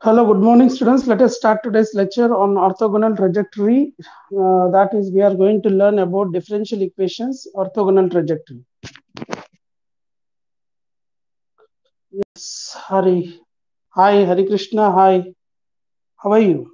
Hello, good morning, students. Let us start today's lecture on orthogonal trajectory. That is, we are going to learn about differential equations, orthogonal trajectory. Yes, Hari. Hi, Hari Krishna. Hi. How are you?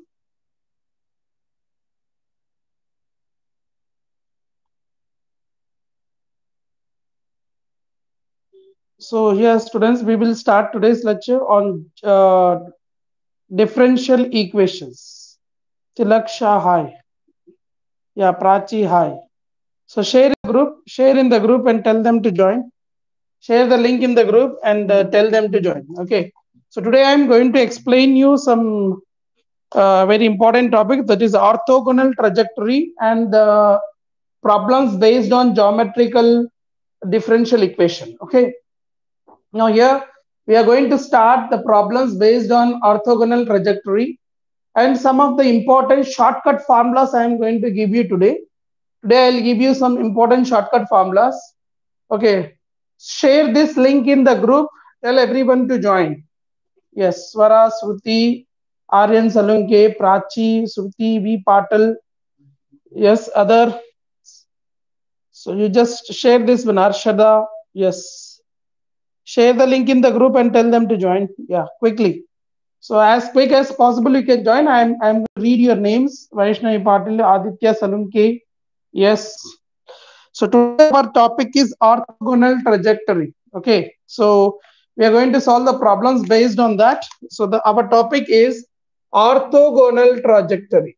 So, here, students, we will start today's lecture on differential equations. Tilak Shah, hi. Yeah, Prachi, hi. So, share in the group and tell them to join. Share the link in the group and tell them to join. Okay. So today I am going to explain you some very important topic, that is orthogonal trajectory and problems based on geometrical differential equation. Okay. Now here we are going to start the problems based on orthogonal trajectory and some of the important shortcut formulas I am going to give you today. Today I'll give you some important shortcut formulas. Okay. Share this link in the group. Tell everyone to join. Yes, Swara, Shruti, Aryan Salunke, Prachi, Shruti, V. Patel. Yes, other. So you just share this with Arshada. Yes. Share the link in the group and tell them to join. Yeah, quickly. So as quick as possible, you can join. I'm going to read your names. Vaishnavi Patil, Aditya Salunke. Yes. So today our topic is orthogonal trajectory. Okay. So we are going to solve the problems based on that. So our topic is orthogonal trajectory.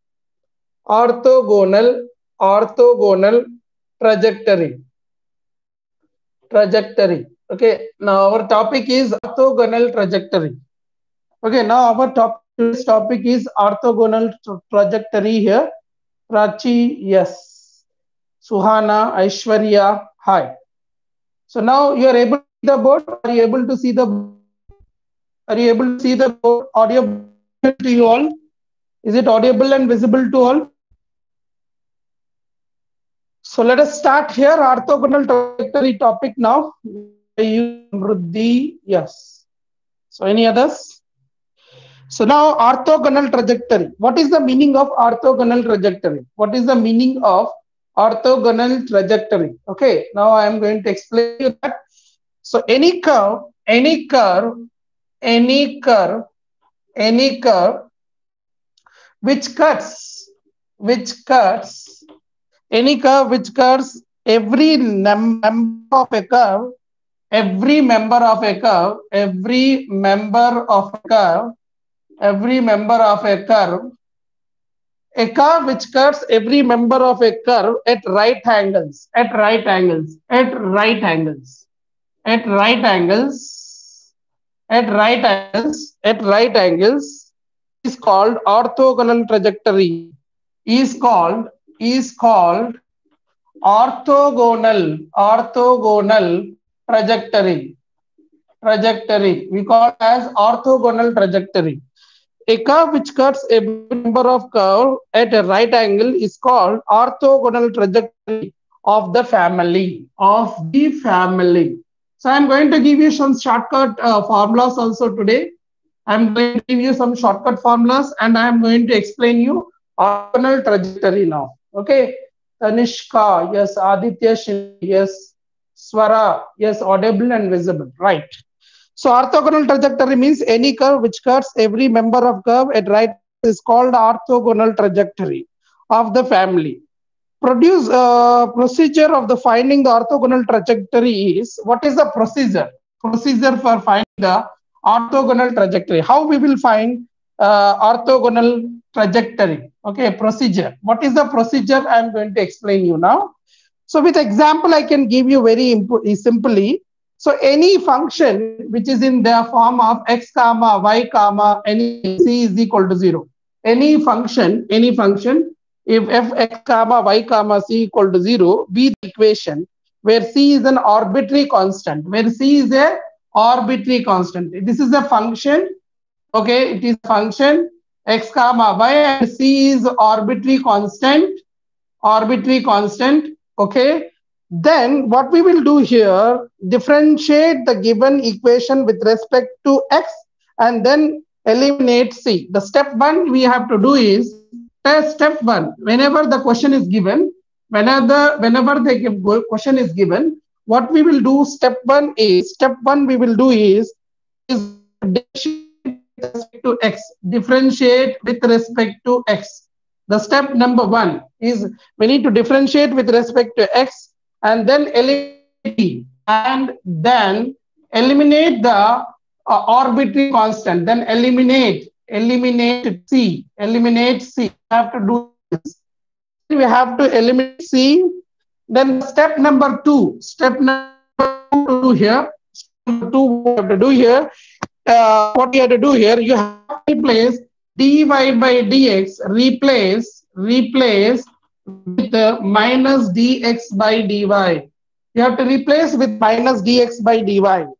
Orthogonal trajectory. Okay. Now our topic is orthogonal trajectory. Okay. Now our today's topic is orthogonal trajectory here. Prachi, yes. Suhana, Aishwarya, hi. So now you are able to see the board. Are you able to see the board? Are you able to see the board? Audio to you all? Is it audible and visible to all? So let us start here. Orthogonal trajectory topic now. Yes. So any others? So now orthogonal trajectory. What is the meaning of orthogonal trajectory? What is the meaning of orthogonal trajectory? Okay. Now I am going to explain you that. So any curve which cuts any curve which cuts every member of a curve, every member of a curve a curve which cuts every member of a curve at right angles is called orthogonal trajectory. Is called orthogonal trajectory. We call as orthogonal trajectory. A curve which cuts a member of curve at a right angle is called orthogonal trajectory of the family. So I'm going to give you some shortcut formulas also today. I'm going to give you some shortcut formulas and I'm going to explain you orthogonal trajectory now. Okay. Tanishka, yes. Aditya, yes. Swara, yes. Audible and visible. Right. So orthogonal trajectory means any curve which cuts every member of curve at right is called orthogonal trajectory of the family. Procedure of the finding the orthogonal trajectory is, what is the procedure? Procedure for finding the orthogonal trajectory. How we will find orthogonal trajectory? Okay, procedure. What is the procedure? I am going to explain you now. So with example, I can give you very simply. So any function which is in the form of x comma y comma any c is equal to 0. Any function, if f(x, y, c) equal to 0, be the equation where c is an arbitrary constant. This is a function. Okay, it is a function x comma y and c is arbitrary constant. Okay. Then what we will do here, differentiate the given equation with respect to x and then eliminate C. The step one we have to do is step one. Whenever the question is given, whenever the question is given, what we will do, step one we will do is differentiate with respect to x. The step number one is we need to differentiate with respect to x and then eliminate and then eliminate the arbitrary constant, then eliminate C. We have to do this. Then we have to eliminate C. Then step number two to do here. Step two we have to do here. What you have to do here, you have to replace dy by dx, replace with minus dx by dy. You have to replace with minus dx by dy.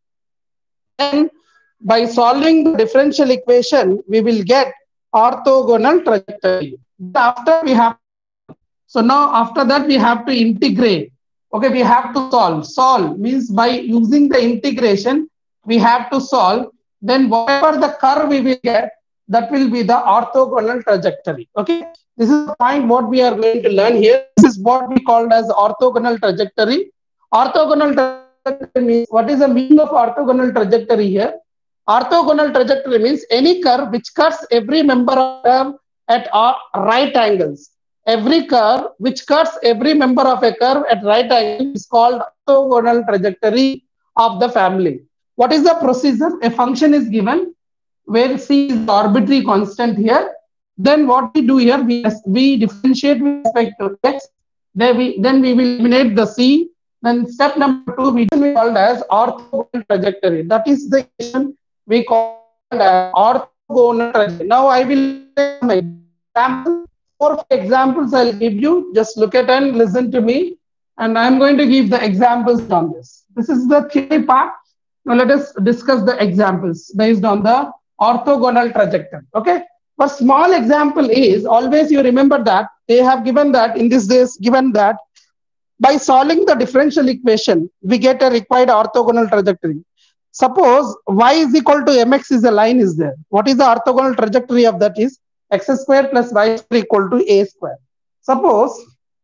Then by solving the differential equation, we will get orthogonal trajectory. After we have, so now after that we have to integrate. Okay, we have to solve. Solve means by using the integration, we have to solve. Then whatever the curve we will get, that will be the orthogonal trajectory. Okay, this is the point what we are going to learn here. This is what we called as orthogonal trajectory. Orthogonal trajectory means, what is the meaning of orthogonal trajectory here? Orthogonal trajectory means any curve which cuts every member of curve at right angles. Every curve which cuts every member of a curve at right angle is called orthogonal trajectory of the family. What is the procedure? A function is given where C is the arbitrary constant here. Then what we do here, we differentiate with respect to x. Then we will eliminate the C. Then step number two we called as orthogonal trajectory. That is the equation we call as orthogonal trajectory. Now I will take some examples. 4 examples I'll give you. Just look at and listen to me. And I'm going to give the examples on this. This is the theory part. Now let us discuss the examples based on the orthogonal trajectory. Okay. For small example is, always you remember that they have given that in this case, given that by solving the differential equation, we get a required orthogonal trajectory. Suppose y is equal to mx is a line is there. What is the orthogonal trajectory of that is x square plus y square equal to a square. Suppose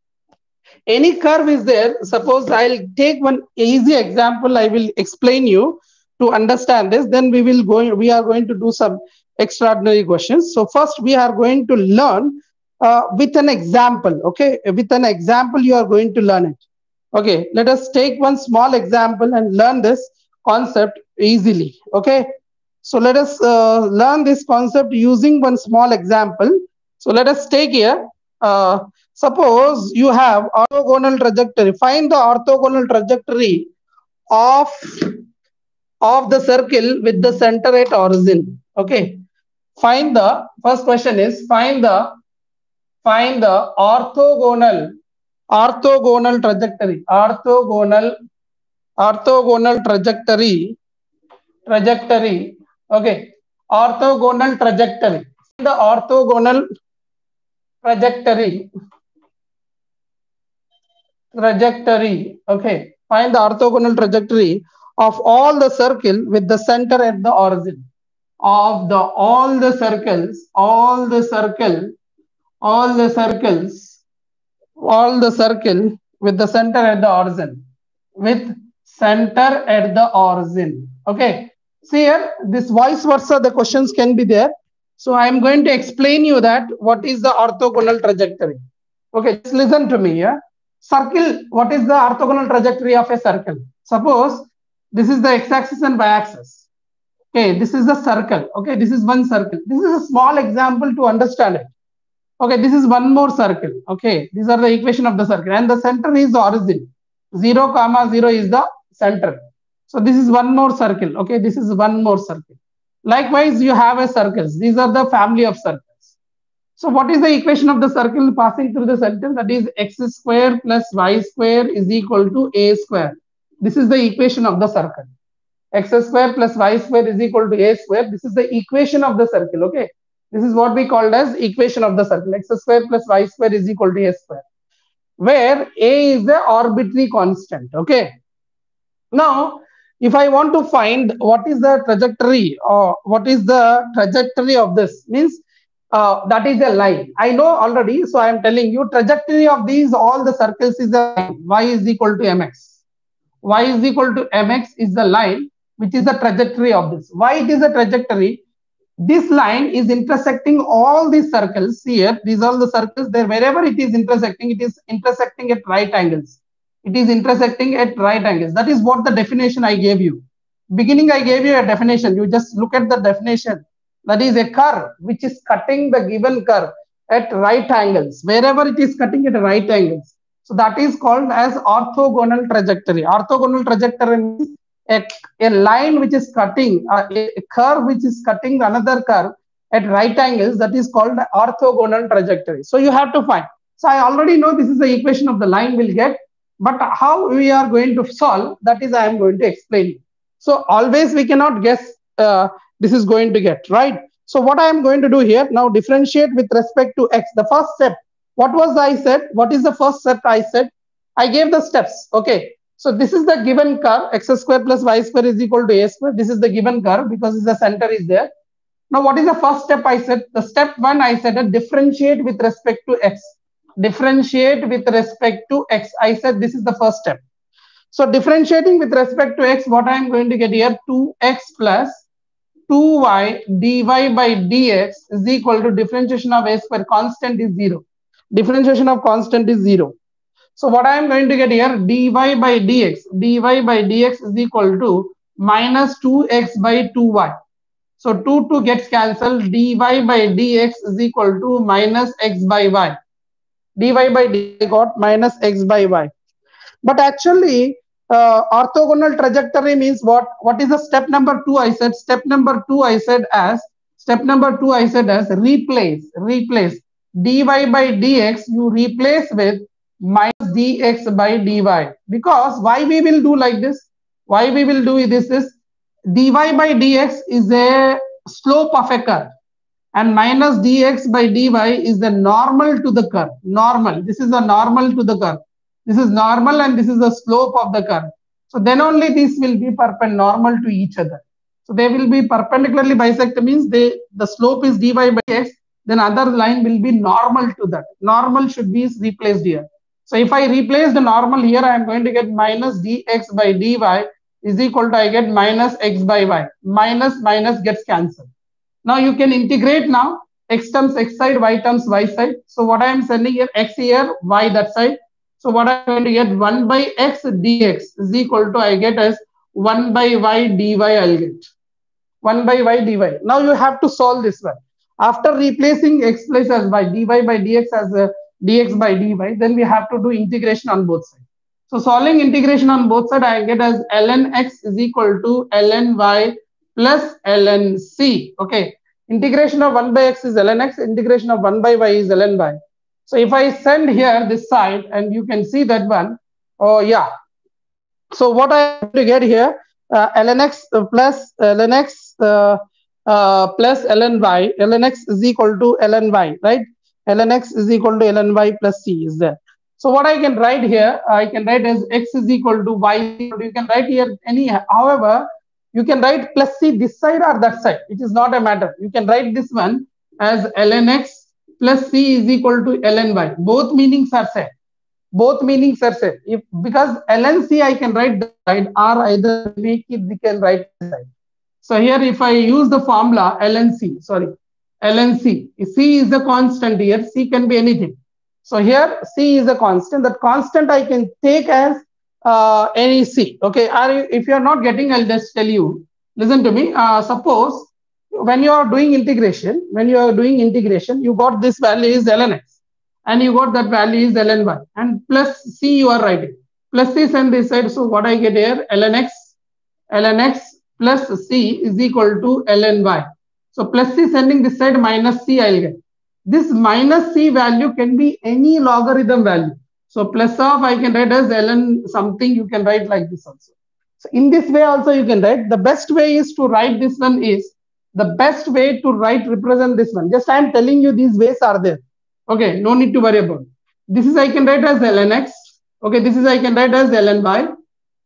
any curve is there. Suppose I'll take one easy example. I will explain you to understand this. Then we are going to do some extraordinary questions. So first we are going to learn with an example. Okay, with an example you are going to learn it. Okay, let us take one small example and learn this concept easily. Okay, so let us learn this concept using one small example. So let us take here. Suppose you have orthogonal trajectory. Find the orthogonal trajectory of the circle with the center at origin. Okay. Find the first question is find the orthogonal trajectory. Orthogonal trajectory. Okay. Orthogonal trajectory. The orthogonal trajectory. Okay. Find the orthogonal trajectory of all the circle with the center at the origin. Of all the circles with the center at the origin. Okay. See here, this vice versa, the questions can be there. So I am going to explain you that what is the orthogonal trajectory. Okay, just listen to me. Yeah. Circle, what is the orthogonal trajectory of a circle? Suppose this is the x-axis and y-axis. Okay, this is the circle. Okay, this is one circle. This is a small example to understand it. Okay, this is one more circle. Okay, these are the equation of the circle. And the center is the origin. 0, 0 is the center. So this is one more circle. Okay, this is one more circle. Likewise, you have a circles. These are the family of circles. So what is the equation of the circle passing through the center? That is x square plus y square is equal to a square. This is the equation of the circle. X square plus y square is equal to a square. This is the equation of the circle. Okay. This is what we called as equation of the circle. X square plus y square is equal to a square, where a is the arbitrary constant. Okay. Now, if I want to find what is the trajectory or what is the trajectory of this, means that is a line. I know already, so I am telling you trajectory of these all the circles is a line. Y is equal to mx. Y is equal to mx is the line which is the trajectory of this. Why it is a trajectory? This line is intersecting all these circles here. These are the circles there. Wherever it is intersecting at right angles. It is intersecting at right angles. That is what the definition I gave you. Beginning, I gave you a definition. You just look at the definition. That is a curve which is cutting the given curve at right angles. Wherever it is cutting at right angles. So that is called as orthogonal trajectory. Orthogonal trajectory means a line which is cutting, a curve which is cutting another curve at right angles, that is called orthogonal trajectory. So you have to find. So I already know this is the equation of the line we'll get, but how we are going to solve, that is I am going to explain. So always we cannot guess this is going to get, right? So what I am going to do here, now differentiate with respect to x. The first step, what was I said? What is the first step I said? I gave the steps, okay. So this is the given curve, x square plus y square is equal to a square. This is the given curve because the center is there. Now, what is the first step I said? The step one I said, differentiate with respect to x. Differentiate with respect to x. I said this is the first step. So differentiating with respect to x, what I am going to get here, 2x plus 2y dy by dx is equal to differentiation of a square, constant is 0. Differentiation of constant is 0. So what I am going to get here, dy by dx is equal to minus 2x by 2y. So 2 gets cancelled. Dy by dx is equal to minus x by y. Dy by dx got minus x by y. But actually, orthogonal trajectory means what? What is the step number 2? I said step number 2. I said as replace dy by dx. You replace with minus dx by dy, because why we will do like this? Why we will do this is dy by dx is a slope of a curve, and minus dx by dy is the normal to the curve. Normal. This is a normal to the curve. This is normal and this is the slope of the curve. So then only these will be perpendicular to each other. So they will be perpendicularly bisect, means the slope is dy by x, then other line will be normal to that. Normal should be replaced here. So if I replace the normal here, I am going to get minus dx by dy is equal to, I get minus x by y. Minus gets cancelled. Now you can integrate now. X terms x side, y terms y side. So what I am sending here, x here, y that side. So what I am going to get, 1 by x dx is equal to, I get as 1 by y dy. I'll get 1 by y dy. Now you have to solve this one. After replacing x plus as y, dy by dx as dx by dy, then we have to do integration on both sides. So solving integration on both sides, I get as ln x is equal to ln y plus ln c. Okay. Integration of 1 by x is ln x. Integration of 1 by y is ln y. So if I send here this side, and you can see that one. Oh yeah. So what I have to get here, ln x plus ln x plus ln y. Ln x is equal to ln y, right? Ln x is equal to ln y plus c is there. So what I can write here, I can write as x is equal to y. You can write here any, however, you can write plus c this side or that side. It is not a matter. You can write this one as ln x plus c is equal to ln y. Both meanings are set. Both meanings are set. If because ln c I can write the side, or either make it we can write the side. So here if I use the formula ln c, c is the constant here. C can be anything. So here c is a constant. That constant I can take as any c. Okay. Or if you are not getting, I'll just tell you. Listen to me. Suppose when you are doing integration, you got this value is ln x, and you got that value is ln y, and plus c you are writing. Plus c send this side. So what I get here, ln x plus c is equal to ln y. So plus c sending this side, minus c I'll get. This minus c value can be any logarithm value. So plus of I can write as ln something, you can write like this also. So in this way also you can write. The best way is to write this one is, represent this one. Just I am telling you these ways are there. Okay, no need to worry about it. This is I can write as ln x. Okay, this is I can write as ln y.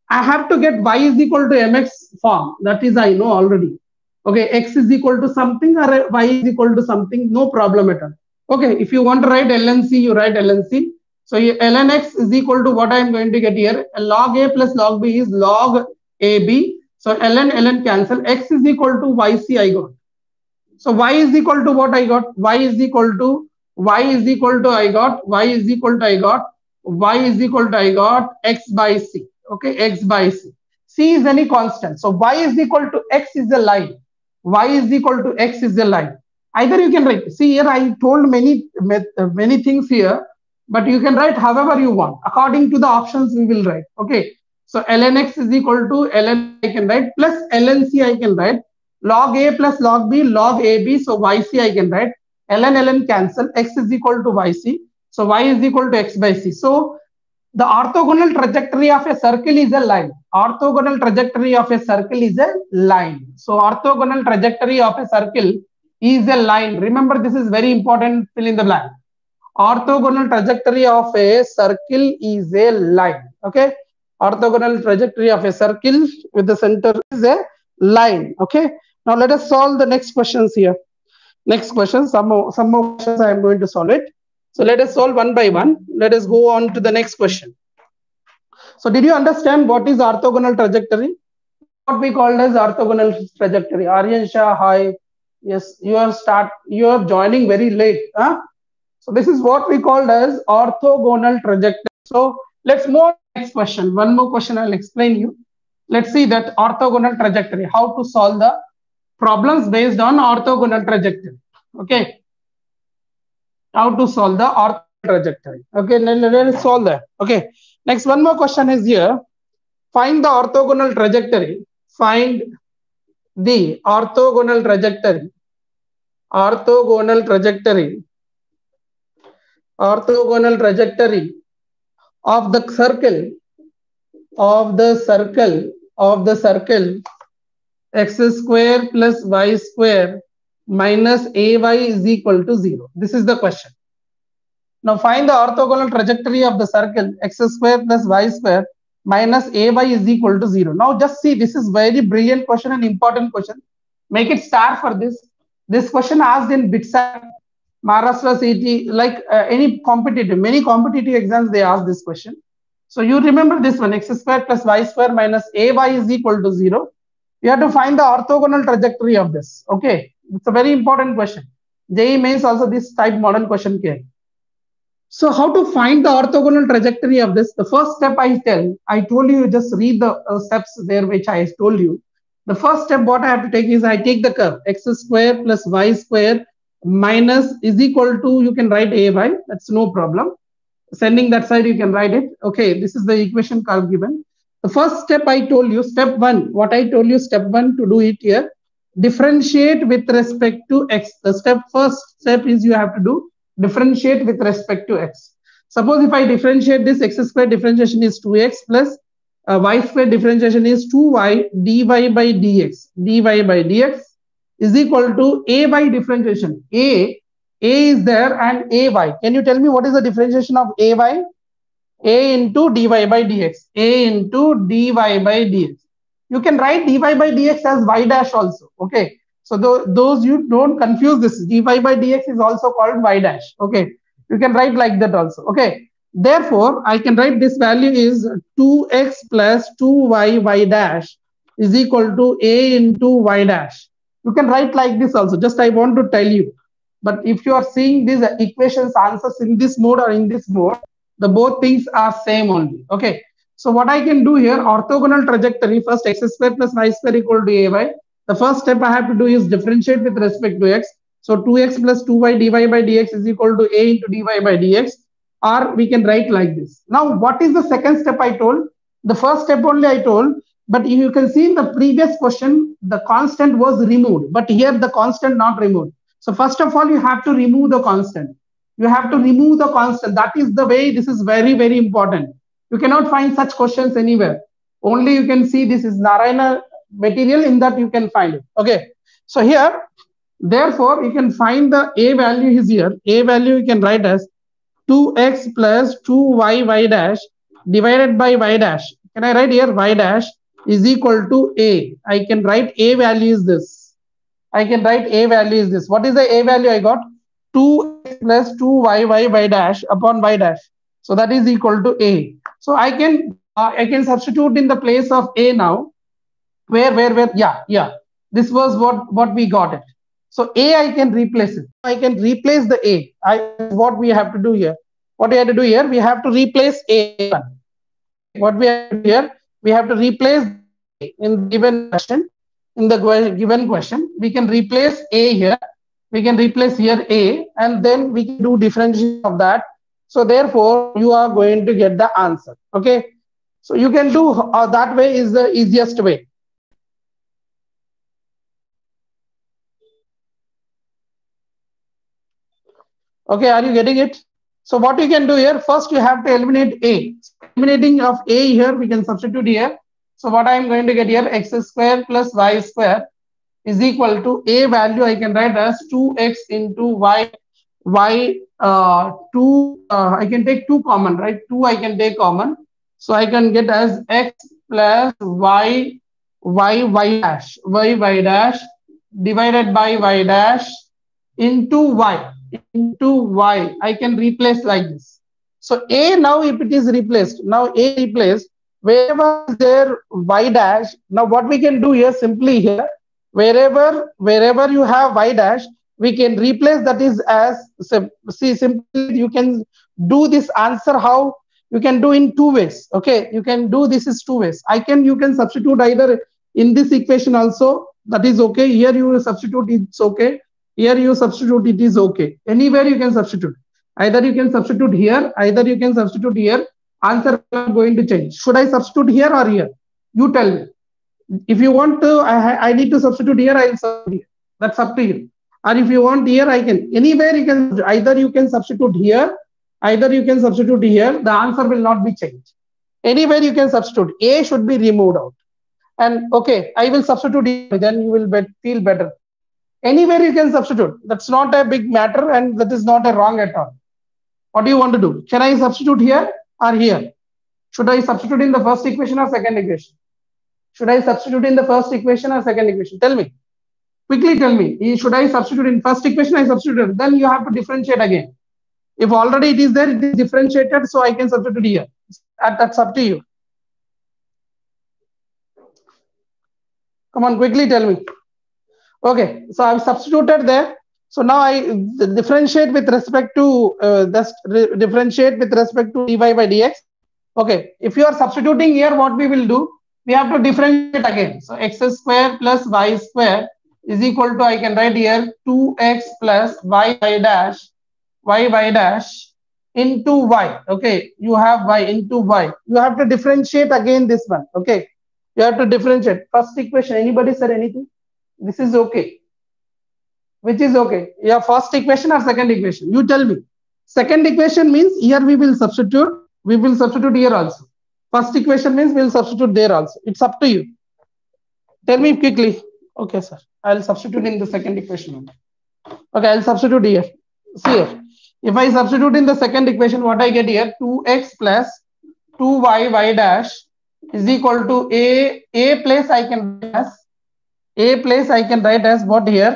I have to get y is equal to mx form. That is, I know already. Okay, x is equal to something or y is equal to something, no problem at all. Okay, if you want to write ln c, you write ln c. So ln x is equal to what I am going to get here. Log a plus log b is log ab. So ln cancel. X is equal to yc I got. So y is equal to what I got? Y is equal to I got y is equal to y is equal to I got x by c. Okay, x by c. C is any constant. So y is equal to x is a line. Y is equal to x is a line. Either you can write. See here, I told many things here, but you can write however you want. According to the options, we will write. Okay. So ln x is equal to ln I can write plus ln c I can write. Log a plus log b, log ab. So yc I can write. Ln cancel. X is equal to yc. So y is equal to x by c. So the orthogonal trajectory of a circle is a line. Orthogonal trajectory of a circle is a line. So orthogonal trajectory of a circle is a line. Remember, this is very important. Fill in the blank. Orthogonal trajectory of a circle is a line. Okay. Orthogonal trajectory of a circle with the center is a line. Okay. Now let us solve the next questions here. Next question, some more questions I am going to solve it. So let us solve one by one. Let us go on to the next question. So did you understand what is orthogonal trajectory? What we called as orthogonal trajectory. Aryan Shah, hi. Yes, you are joining very late. Huh? So this is what we called as orthogonal trajectory. So let's move on to the next question. One more question I'll explain you. Let's see that orthogonal trajectory, how to solve the problems based on orthogonal trajectory. Okay. How to solve the orthogonal trajectory. Okay, let us solve that. Okay. Next, one more question is here. Find the orthogonal trajectory. Find the orthogonal trajectory. Orthogonal trajectory. Orthogonal trajectory of the circle. Of the circle. X square plus y square minus ay is equal to 0. This is the question. Now find the orthogonal trajectory of the circle x square plus y square minus ay is equal to 0. Now just see, this is very brilliant question and important question. Make it star for this. This question asked in BITSAT, Maharashtra CT, like many competitive exams, they ask this question. So you remember this one, x square plus y square minus ay is equal to 0. You have to find the orthogonal trajectory of this. Okay, it's a very important question. JEE Mains also this type model question came. So how to find the orthogonal trajectory of this? The first step I told you, just read the steps there which I told you. The first step what I have to take is I take the curve x square plus y square minus is equal to, you can write ay, that's no problem. Sending that side you can write it. Okay, this is the equation curve given. The first step I told you, step 1, what I told you, step 1 to do it here, differentiate with respect to x. The first step is you have to do differentiate with respect to x. Suppose if I differentiate this, x square differentiation is 2x plus y square differentiation is 2y dy by dx. Dy by dx is equal to a by differentiation. A is there and ay. Can you tell me what is the differentiation of ay? A into dy by dx. A into dy by dx. You can write dy by dx as y dash also. Okay. So those you don't confuse this. Dy by dx is also called y dash. Okay. You can write like that also. Okay. Therefore, I can write this value is 2x plus 2y y dash is equal to a into y dash. You can write like this also. Just I want to tell you. But if you are seeing these equations answers in this mode or in this mode, the both things are same only. Okay. So what I can do here, orthogonal trajectory, first x square plus y square equal to ay. The first step I have to do is differentiate with respect to x. So 2x plus 2y dy by dx is equal to a into dy by dx. Or we can write like this. Now, what is the second step I told? The first step only I told, but you can see in the previous question, the constant was removed, but here the constant not removed. So first of all, you have to remove the constant. You have to remove the constant. That is the way. This is very, very important. You cannot find such questions anywhere. Only you can see this is Narayana material, in that you can find it. Okay. So here, therefore, you can find the a value is here. A value you can write as 2x plus 2y y dash divided by y dash. Can I write here y dash is equal to a? I can write a value is this. I can write a value is this. What is the a value I got? 2x plus 2y dash upon y dash. So that is equal to a. So I can substitute in the place of a now. Where yeah. This was what we got it. So a I can replace it. I can replace the a. What we have to do here. What we have to do here, we have to replace a. What we have to do here, we have to replace in given question. In the given question, we can replace a here. We can replace here a, and then we can do differentiation of that. So therefore, you are going to get the answer. Okay. So you can do that way is the easiest way. Okay, are you getting it? So what you can do here, first you have to eliminate a. Eliminating of a here, we can substitute here. So what I am going to get here, x square plus y square is equal to a value I can write as 2x into y. I can take 2 common, right? 2 I can take common. So I can get as x plus y dash divided by y dash into y. I can replace like this. So a now if it is replaced, now a replaced, wherever is there y dash, now what we can do here simply here, wherever you have y dash, we can replace that is as, see, simply you can do this answer how you can do in 2 ways. Okay, you can do this is 2 ways. You can substitute either in this equation also, that is okay. Here you substitute, it's okay. Here you substitute, it is okay. Anywhere you can substitute. Either you can substitute here, either you can substitute here. Answer is not going to change. Should I substitute here or here? You tell me. If you want to, I need to substitute here, I'll substitute here. That's up to you. Or if you want here, I can. Anywhere you can, either you can substitute here, either you can substitute here. The answer will not be changed. Anywhere you can substitute. A should be removed out. And okay, I will substitute here, then you will feel better. Anywhere you can substitute. That's not a big matter and that is not a wrong at all. What do you want to do? Can I substitute here or here? Should I substitute in the first equation or second equation? Should I substitute in the first equation or second equation? Tell me. Quickly tell me. Should I substitute in first equation? I substitute. Then you have to differentiate again. If already it is there, it is differentiated, so I can substitute here. That's up to you. Come on, quickly tell me. Okay, so I've substituted there. So now I differentiate with respect to differentiate with respect to dy by dx. Okay, if you are substituting here, what we will do? We have to differentiate again. So x square plus y square is equal to, I can write here 2x plus y dash into y. Okay, you have y into y. You have to differentiate again this one. Okay, you have to differentiate. First equation, anybody said anything? This is okay. Which is okay? Yeah, first equation or second equation? You tell me. Second equation means here we will substitute. We will substitute here also. First equation means we will substitute there also. It's up to you. Tell me quickly. Okay, sir. I'll substitute in the second equation. Okay, I'll substitute here. See here. If I substitute in the second equation, what I get here? 2x plus 2y dash is equal to a place I can write as what here?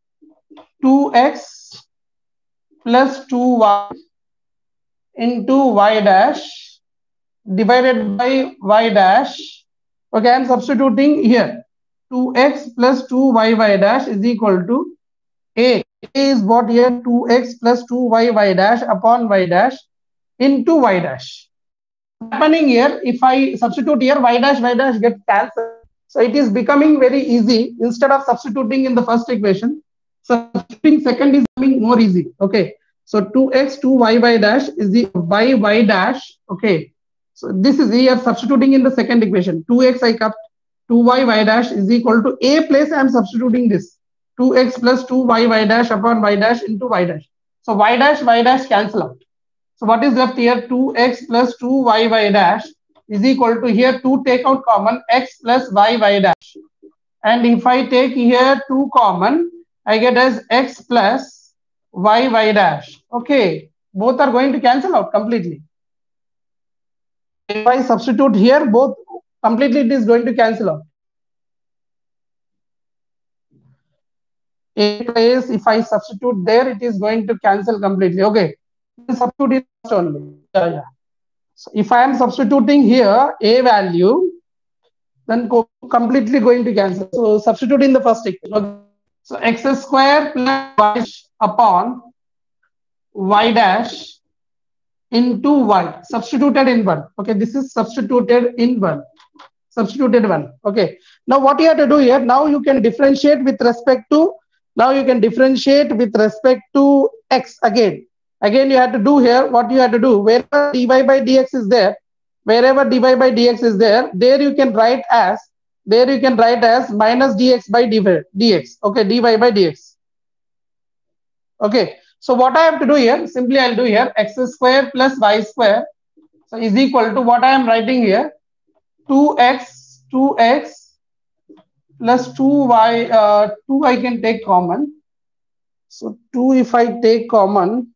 2x plus 2y into y dash divided by y dash. Okay, I am substituting here. 2x plus 2y dash is equal to a. A is what here? 2x plus 2y dash upon y dash into y dash. Happening here, if I substitute here, y dash gets cancelled. So it is becoming very easy. Instead of substituting in the first equation, substituting second is becoming more easy. Okay. So 2x 2y dash is the by y dash. Okay. So this is here substituting in the second equation. 2x I kept, 2y dash is equal to a place I am substituting this. 2x plus 2y dash upon y dash into y dash. So y dash cancel out. So what is left here? 2x plus 2y dash is equal to here 2 take out common x plus y dash. And if I take here 2 common, I get as x plus y dash. Okay. Both are going to cancel out completely. if I substitute here, both completely it is going to cancel out. A place, if I substitute there, it is going to cancel completely. Okay, substitute is only. Yeah. So if I am substituting here a value, then completely going to cancel. So substitute in the first equation. Okay. So x square plus y upon y dash into y, substituted in 1. Okay, this is substituted in 1. Substituted 1. Okay. Now what you have to do here, now you can differentiate with respect to, x again. Again, you have to do here, what you have to do, wherever dy by dx is there, there you can write as, minus dx by dx. Okay, dy by dx. Okay. So what I have to do here, simply I'll do here, x square plus y square, so is equal to what I am writing here, 2x plus 2y, 2 I can take common. So 2 if I take common,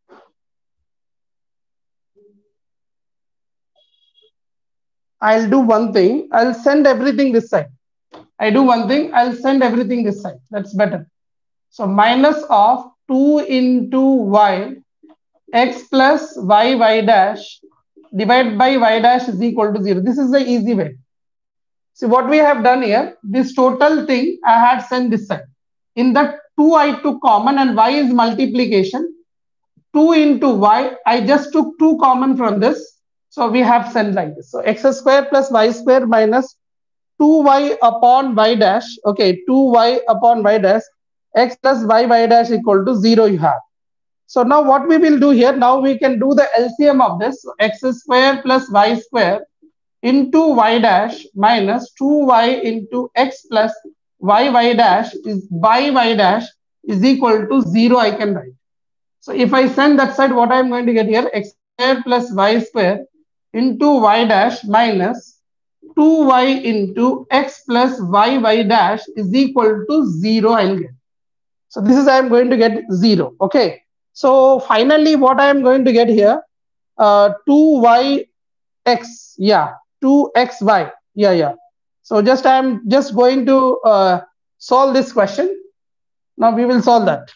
I'll do one thing, I'll send everything this side. I'll send everything this side. That's better. So minus of 2 into y, x plus y dash divided by y dash is equal to 0. This is the easy way. See what we have done here, this total thing I had sent this side. In that 2 I took common and y is multiplication. 2 into y, I just took 2 common from this. So we have sent like this. So x square plus y square minus 2y upon y dash. Okay, 2y upon y dash, x plus y dash equal to 0 you have. So now what we will do here, now we can do the LCM of this. So x square plus y square into y dash minus 2y into x plus y dash is by y dash is equal to 0 I can write. So if I send that side, what I am going to get here, x square plus y square into y dash minus 2y into x plus y dash is equal to 0 I'll get. So this is I am going to get 0. Okay. So finally what I am going to get here, 2yx, yeah, 2xy, yeah. So I am just going to solve this question. Now we will solve that.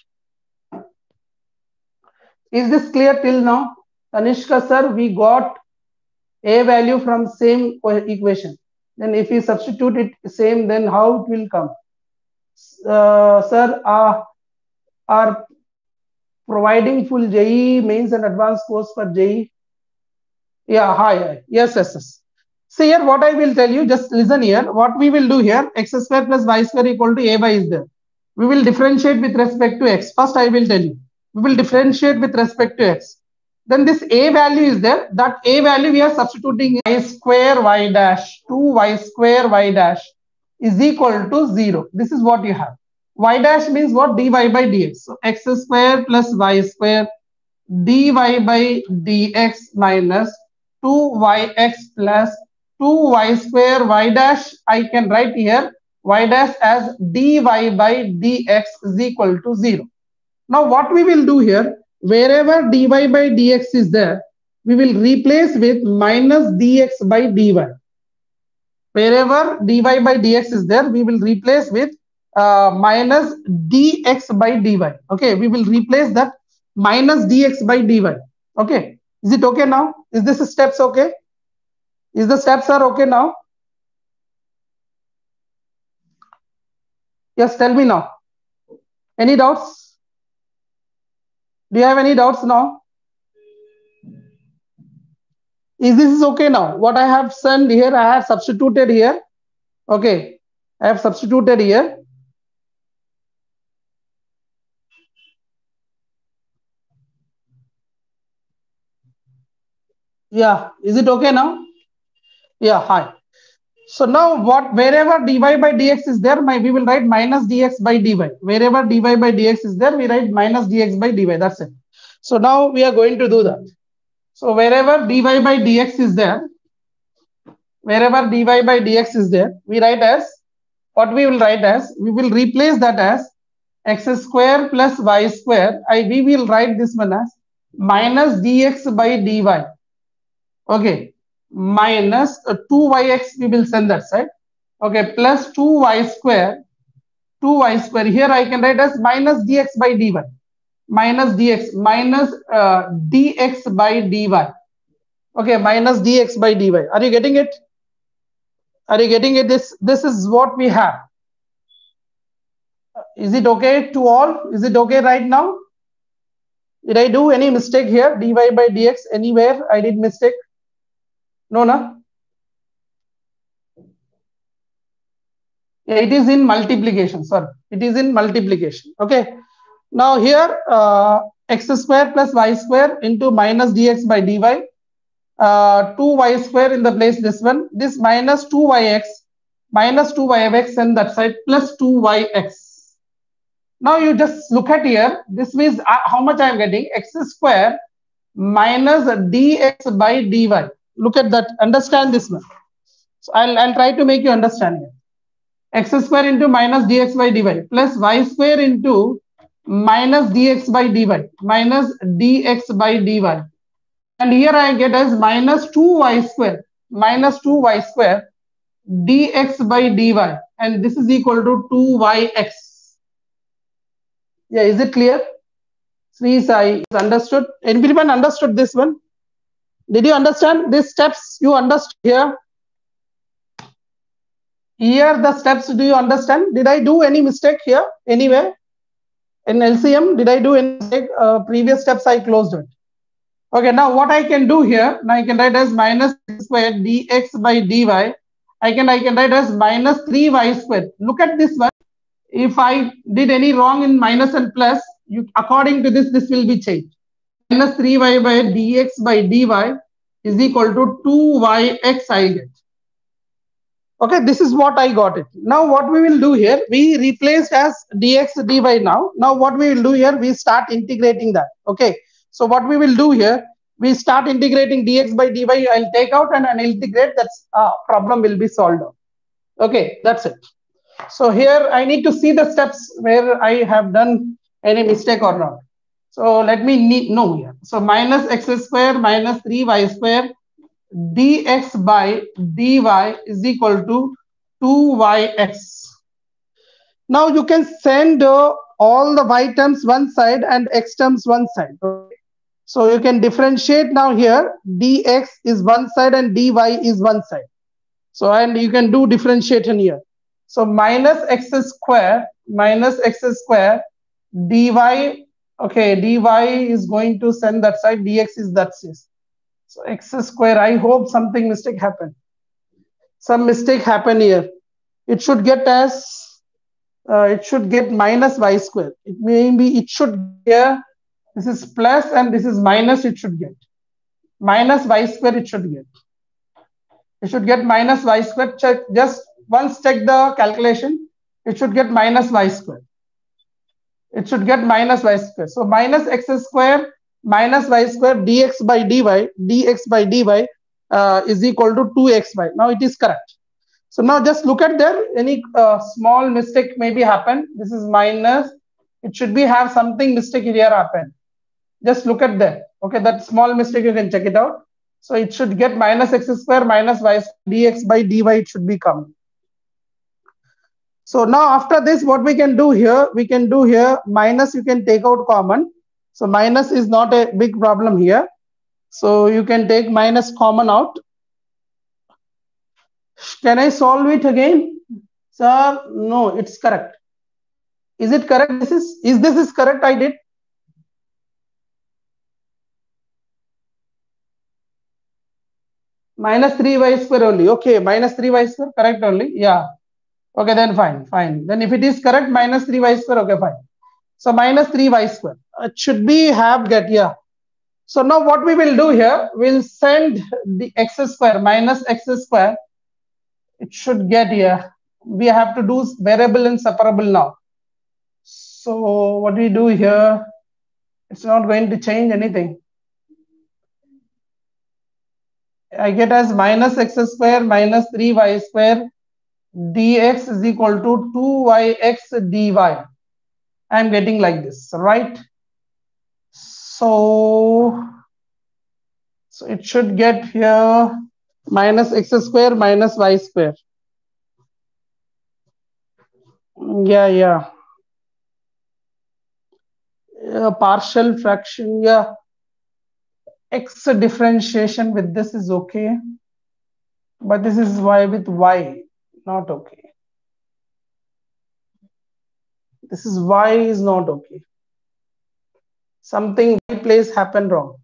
Is this clear till now? Tanishka sir, we got a value from same equation. Then if we substitute it same, then how it will come? Sir, are providing full JEE mains and advanced course for JEE? Yeah, hi. Yes. See here, what I will tell you, just listen here. What we will do here, x square plus y square equal to ay is there. We will differentiate with respect to x. First, I will tell you. We will differentiate with respect to x. Then this a value is there. That a value we are substituting y square y dash, 2y square y dash is equal to 0. This is what you have. Y dash means what? Dy by dx. So x square plus y square dy by dx minus 2yx plus 2y square y dash. I can write here y dash as dy by dx is equal to 0. Now what we will do here, wherever dy by dx is there, we will replace with minus dx by dy. Wherever dy by dx is there, we will replace with minus dx by dy. Okay, we will replace that minus dx by dy. Okay, is it okay now? Is this steps okay? Is the steps are okay now? Yes, tell me now. Any doubts? Do you have any doubts now? Is this okay now? What I have sent here, I have substituted here. Okay, I have substituted here. Yeah, is it okay now? Yeah, hi. So now wherever dy by dx is there, we will write minus dx by dy. Wherever dy by dx is there, we write minus dx by dy. That's it. So now we are going to do that. So wherever dy by dx is there, we write as, what we will write as, we will replace that as x square plus y square. We will write this one as minus dx by dy. Okay, minus 2yx, we will send that side. Okay, plus 2y square, 2y square. Here I can write as minus dx by dy, minus dx, minus dx by dy. Okay, minus dx by dy. Are you getting it? Are you getting it? This is what we have. Is it okay to all? Is it okay right now? Did I do any mistake here? Dy by dx, anywhere I did mistake? No, no. It is in multiplication. Sorry, it is in multiplication. Okay. Now here x square plus y square into minus dx by dy. 2y square in the place this one. This minus 2yx minus 2yx and that side plus 2yx. Now you just look at here. This means how much I am getting? X square minus dx by dy. Look at that. Understand this one. So I'll try to make you understand here. X square into minus dx by dy plus y square into minus dx by dy minus dx by dy. And here I get as minus 2y square dx by dy. And this is equal to 2yx. Yeah, is it clear? Sri Sai is understood. Everyone understood this one? Did you understand these steps? You understood here? Here the steps, do you understand? Did I do any mistake here anywhere? In LCM, did I do any mistake? Previous steps I closed it. Okay, now what I can do here, now I can write as minus square dx by dy. I can write as minus 3y square. Look at this one. If I did any wrong in minus and plus, according to this will be changed. Minus 3y by dx by dy is equal to 2yx I'll get. Okay, this is what I got it. Now what we will do here, we replaced as dx dy now. Now what we will do here, we start integrating that. Okay, so what we will do here, we start integrating dx by dy. I'll take out and I'll integrate. That's problem will be solved. Okay, that's it. So here I need to see the steps where I have done any mistake or not. So let me know here. So minus x square minus 3y square dx by dy is equal to 2yx. Now you can send all the y terms one side and x terms one side. Okay? So you can differentiate now here. Dx is one side and dy is one side. So and you can do differentiation here. So minus x square dy. Okay, dy is going to send that side. Dx is that side. So x square, I hope something mistake happened. Some mistake happened here. It should get as, it should get minus y square. It should here, this is plus and this is minus, it should get. Minus y square it should get. It should get minus y square. Check, just once check the calculation. It should get minus y square. It should get minus y square. So minus x square minus y square dx by dy is equal to 2xy. Now it is correct. So now just look at there. Any small mistake maybe happen. This is minus. It should be have something mistake here happen. Just look at that. Okay, that small mistake you can check it out. So it should get minus x square minus y dx by dy. It should be coming. So now after this, what we can do here? We can do here minus. You can take out common. So minus is not a big problem here. So you can take minus common out. Can I solve it again? Sir, no, it's correct. Is it correct? This is correct I did? Minus 3y square only. Okay, minus 3y square, correct only. Yeah. Okay, then fine, fine. Then if it is correct, minus 3y square, okay, fine. So minus 3y square. It should be have get, yeah. So now what we will do here, we'll send the x square minus x square. It should get here. We have to do variable and separable now. So what we do here, it's not going to change anything. I get as minus x square minus 3y square dx is equal to 2yx dy. I am getting like this, right? So it should get here minus x square minus y square. Yeah. Partial fraction, yeah. X differentiation with this is okay, but this is y with y, not okay. This is y is not okay. Something y place happened wrong.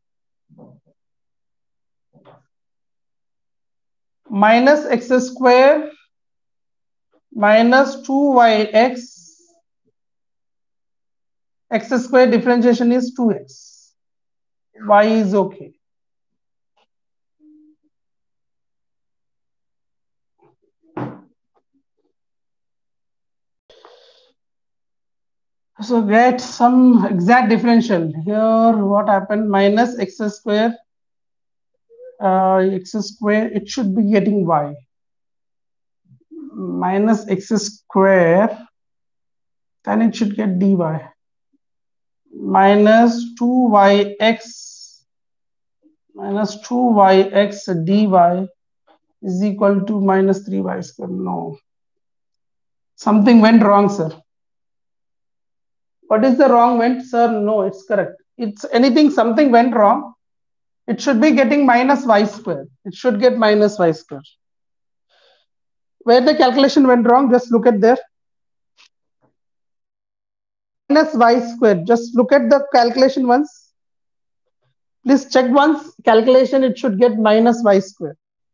Minus x square minus 2yx. X square differentiation is 2x. Y is okay. So get some exact differential. Here what happened? Minus x square, it should be getting y. Minus x square, then it should get dy. Minus 2yx dy is equal to minus 3y square. No. Something went wrong, sir. What is the wrong went, sir? No, it's correct. It's anything, something went wrong. It should be getting minus y square. It should get minus y square. Where the calculation went wrong, just look at there. Minus y square. Just look at the calculation once. Please check once. Calculation, it should get minus y square.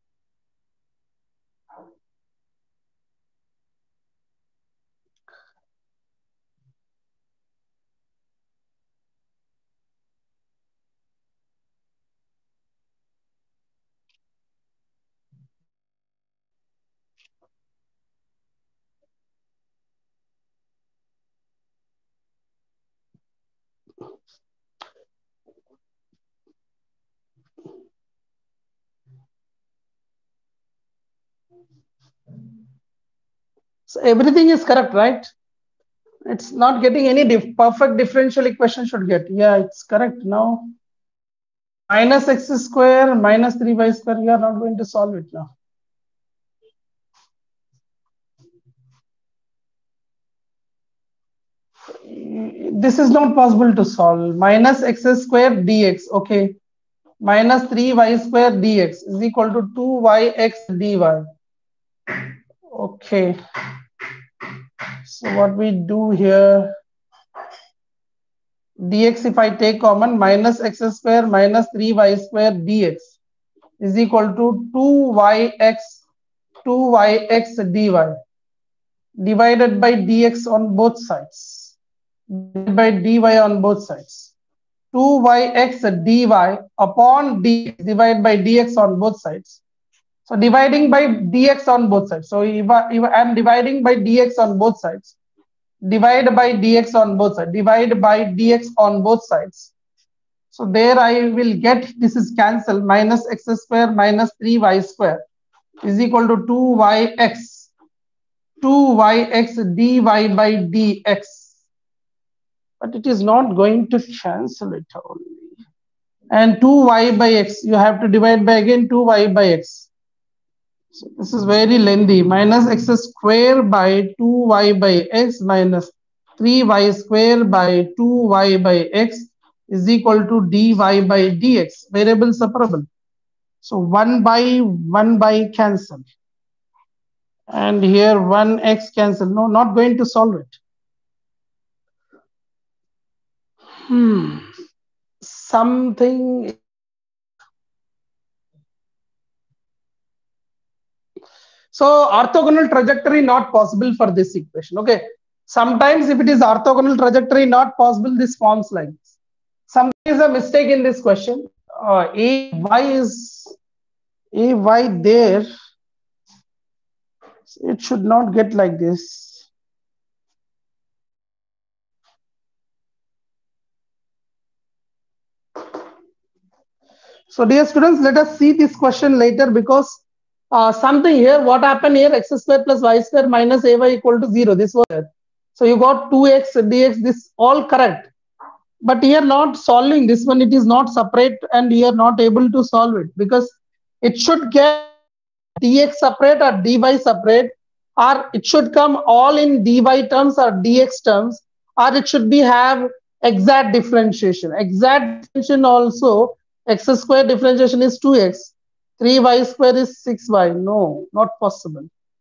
So everything is correct, right? It's not getting any perfect differential equation should get. Yeah, it's correct now. Minus x square minus 3y square, we are not going to solve it now. This is not possible to solve. Minus x square dx, okay. Minus 3y square dx is equal to 2yx dy. Okay. So what we do here, dx, if I take common, minus x square minus 3y square dx is equal to 2yx dy divided by dx on both sides, by dy on both sides. 2yx dy upon dx divided by dx on both sides. So dividing by dx on both sides. So if I am dividing by dx on both sides, divide by dx on both sides, divide by dx on both sides. So there I will get, this is cancelled, minus x square minus 3y square is equal to 2yx dy by dx. But it is not going to cancel it only. And 2y by x, you have to divide by again 2y by x. So this is very lengthy. Minus x square by 2y by x minus 3y square by 2y by x is equal to dy by dx. Variable separable. So 1 by cancel. And here 1x cancel. No, not going to solve it. Something. So orthogonal trajectory not possible for this equation. Okay. Sometimes if it is orthogonal trajectory not possible, this forms like this. Something is a mistake in this question. Ay there. It should not get like this. So dear students, let us see this question later, because something here, what happened here, x square plus y square minus ay equal to 0. This was there. So you got 2x dx, this all correct. But here not solving this one, it is not separate, and we are not able to solve it because it should get dx separate or dy separate, or it should come all in dy terms or dx terms, or it should be have exact differentiation. Exact differentiation also, x square differentiation is 2x, 3y square is 6y. No, not possible.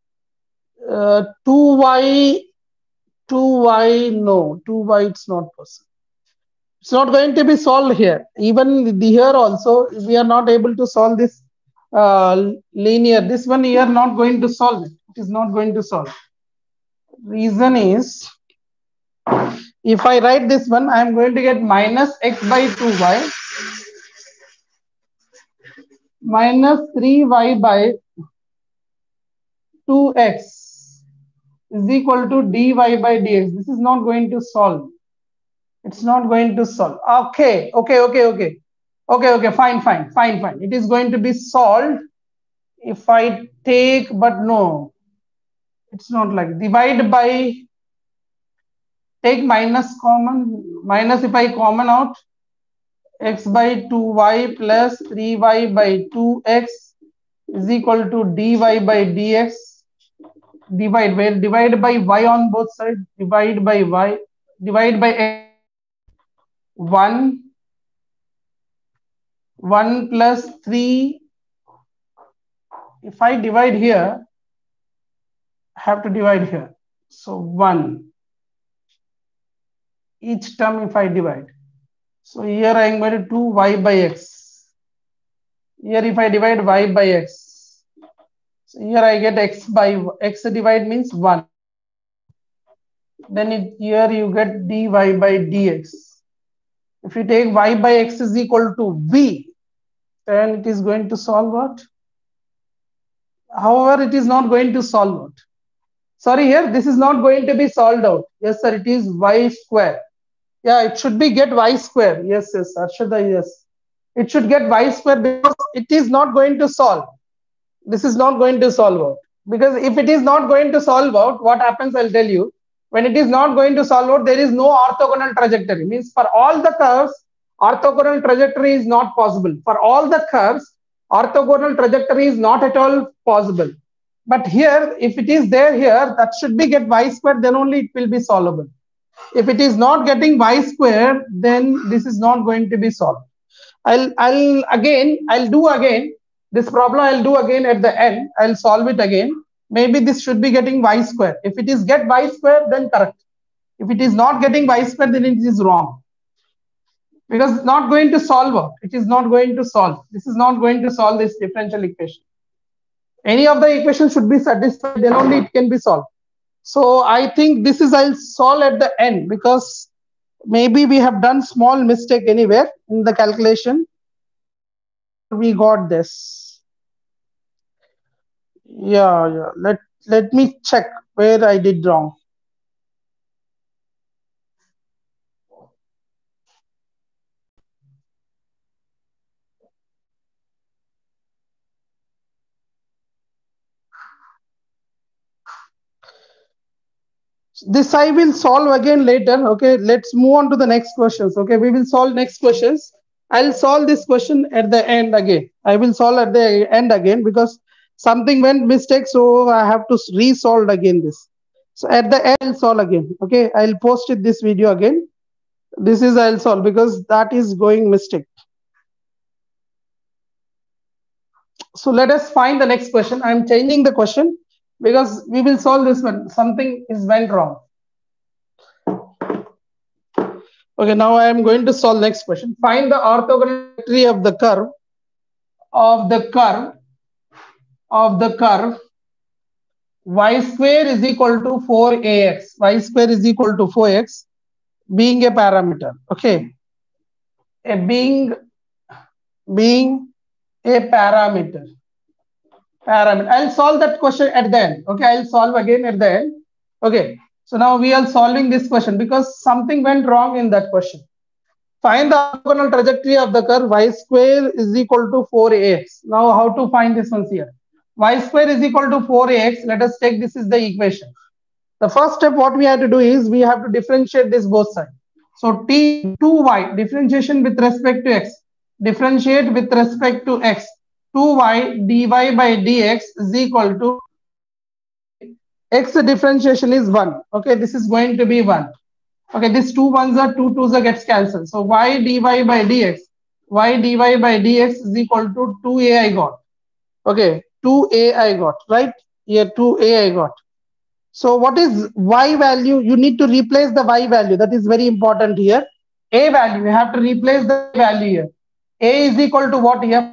2y, no, 2y it's not possible. It's not going to be solved here. Even here also, we are not able to solve this linear. This one we are not going to solve it. It is not going to solve. Reason is, if I write this one, I am going to get minus x by 2y minus 3y by 2x is equal to dy by dx. This is not going to solve. It's not going to solve. Okay. Fine. It is going to be solved if I take, but no, it's not like divide by, take minus common, minus if I common out, x by 2y plus 3y by 2x is equal to dy by dx. Divide by y on both sides, divide by y, divide by x. 1 plus 3. If I divide here, I have to divide here. So 1 each term if I divide. So here I am going to 2y by x. Here if I divide y by x. So here I get x by x divide means 1. Then here you get dy by dx. If you take y by x is equal to v, then it is going to solve what? However, it is not going to solve what? Sorry, here this is not going to be solved out. Yes, sir, it is y square. Yeah, it should be get y square. Yes, Arshada, yes. It should get y square because it is not going to solve. This is not going to solve out. Because if it is not going to solve out, what happens, I'll tell you. When it is not going to solve out, there is no orthogonal trajectory. Means for all the curves, orthogonal trajectory is not possible. For all the curves, orthogonal trajectory is not at all possible. But here, if it is there here, that should be get y square, then only it will be solvable. If it is not getting y square, then this is not going to be solved. I'll do again this problem. I'll do again at the end. I'll solve it again. Maybe this should be getting y square. If it is get y square, then correct. If it is not getting y square, then it is wrong. Because it's not going to solve out. It is not going to solve. This is not going to solve this differential equation. Any of the equations should be satisfied, then only it can be solved. So I think this is I'll solve at the end because maybe we have done small mistake anywhere in the calculation. We got this. Yeah. Let me check where I did wrong. This I will solve again later. Okay, let's move on to the next questions. Okay, we will solve next questions. I'll solve this question at the end again. I will solve at the end again because something went mistake, so I have to resolve again this. So at the end, I'll solve again. Okay, I'll post it this video again. This is I'll solve because that is going mistake. So let us find the next question. I'm changing the question because we will solve this one. Something is went wrong. Okay, now I am going to solve next question. Find the orthogonal trajectory of the curve y square is equal to 4ax. Y square is equal to 4x being a parameter. Okay, being a parameter. I'll solve that question at the end. Okay, I'll solve again at the end. Okay, so now we are solving this question because something went wrong in that question. Find the orthogonal trajectory of the curve y square is equal to 4ax. Now how to find this one here? Y square is equal to 4ax. Let us take this is the equation. The first step what we have to do is we have to differentiate this both sides. So t 2y differentiation with respect to x. Differentiate with respect to x. 2y dy by dx is equal to, okay, x differentiation is 1. Okay, this is going to be 1. Okay, this 2 ones are 2 twos are gets cancelled. So y dy by dx, y dy by dx is equal to 2a I got. Okay, 2a I got, right? Here 2a I got. So what is y value? You need to replace the y value. That is very important here. A value, you have to replace the value here. A is equal to what here?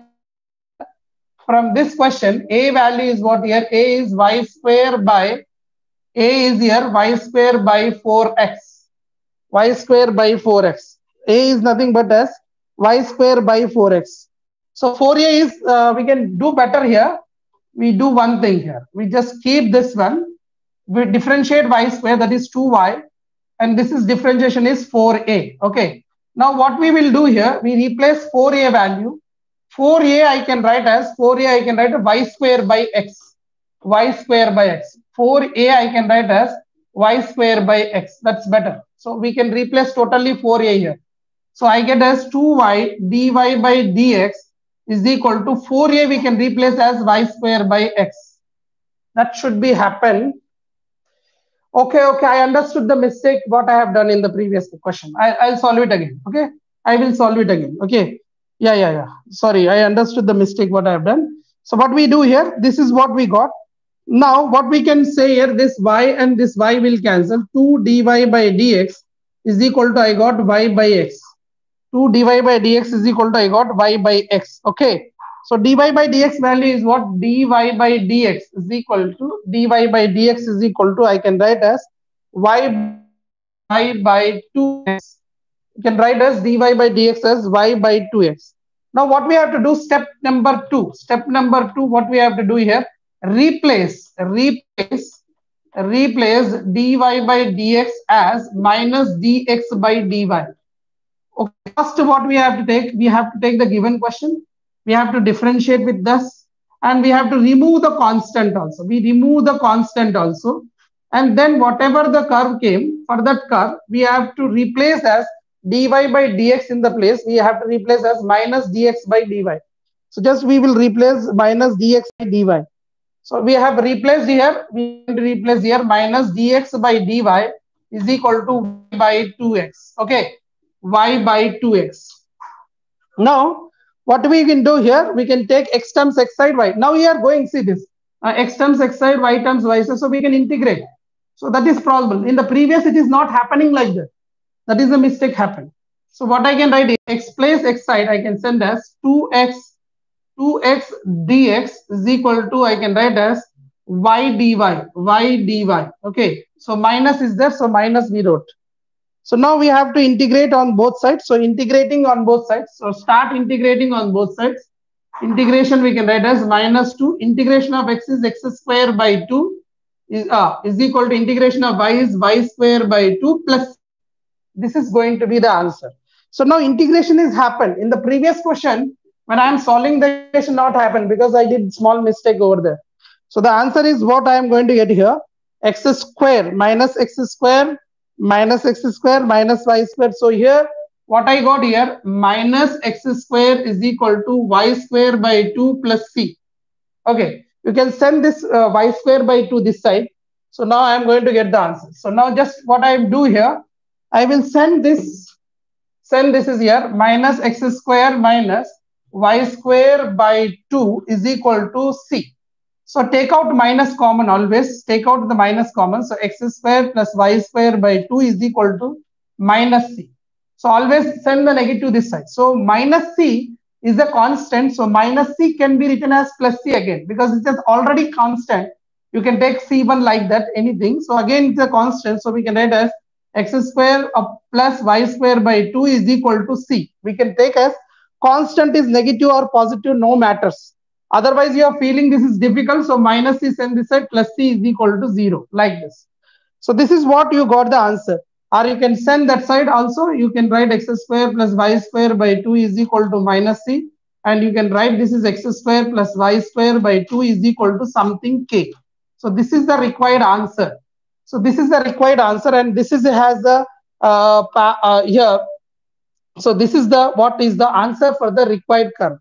From this question, A value is what here? A is y square by, A is here y square by 4x. Y square by 4x. A is nothing but as y square by 4x. So 4a is, we can do better here. We do one thing here. We just keep this one. We differentiate y square, that is 2y. And this is differentiation is 4a. Okay. Now what we will do here, we replace 4a value. 4a I can write as 4a I can write y square by x. Y square by x. 4a I can write as y square by x. That's better. So we can replace totally 4a here. So I get as 2y dy by dx is equal to 4a we can replace as y square by x. That should be happen. Okay, I understood the mistake what I have done in the previous question. I'll solve it again. Okay, I will solve it again. Okay, yeah. Sorry, I understood the mistake what I have done. So what we do here, this is what we got. Now what we can say here, this y and this y will cancel. 2 dy by dx is equal to I got y by x. 2 dy by dx is equal to I got y by x. Okay. So dy by dx value is what? Dy by dx is equal to, dy by dx is equal to, I can write as y by 2x. You can write as dy by dx as y by 2x. Now what we have to do, step number 2. Step number 2, what we have to do here, replace dy by dx as minus dx by dy. Okay, first what we have to take, we have to take the given question, we have to differentiate with this, and we have to remove the constant also. We remove the constant also, and then whatever the curve came, for that curve, we have to replace as dy by dx in the place, we have to replace as minus dx by dy. So just we will replace minus dx by dy. So we have replaced here, we will replace here minus dx by dy is equal to y by 2x. Okay, y by 2x. Now, what we can do here, we can take x times x side y. Now we are going, see this, x times x side, y times y side, so we can integrate. So that is possible. In the previous, it is not happening like that. That is the mistake happened. So what I can write is x place x side, I can send as 2x dx is equal to, I can write as y dy. Okay, so minus is there, so minus we wrote. So now we have to integrate on both sides. So integrating on both sides. So start integrating on both sides. Integration we can write as minus 2. Integration of x is x square by 2 is equal to integration of y is y square by 2 plus. This is going to be the answer. So now integration is happened. In the previous question, when I am solving the equation, not happened because I did small mistake over there. So the answer is what I am going to get here. X square minus x square minus x square minus y square. So here what I got here, minus x square is equal to y square by 2 plus c. Okay, you can send this y square by 2 this side. So now I am going to get the answer. So now just what I do here, I will send this is here minus x square minus y square by 2 is equal to c. So take out minus common, always take out the minus common. So x square plus y square by 2 is equal to minus c. So always send the negative this side. So minus c is a constant. So minus c can be written as plus c again because it is already constant. You can take c1 like that, anything. So again, it's a constant. So we can write as x square plus y square by 2 is equal to c. We can take as constant is negative or positive, no matters. Otherwise, you are feeling this is difficult. So minus c send this side, plus c is equal to 0, like this. So this is what you got the answer. Or you can send that side also. You can write x square plus y square by 2 is equal to minus c. And you can write this is x square plus y square by 2 is equal to something k. So this is the required answer. So this is the required answer, and this is has the here. So this is the what is the answer for the required curve.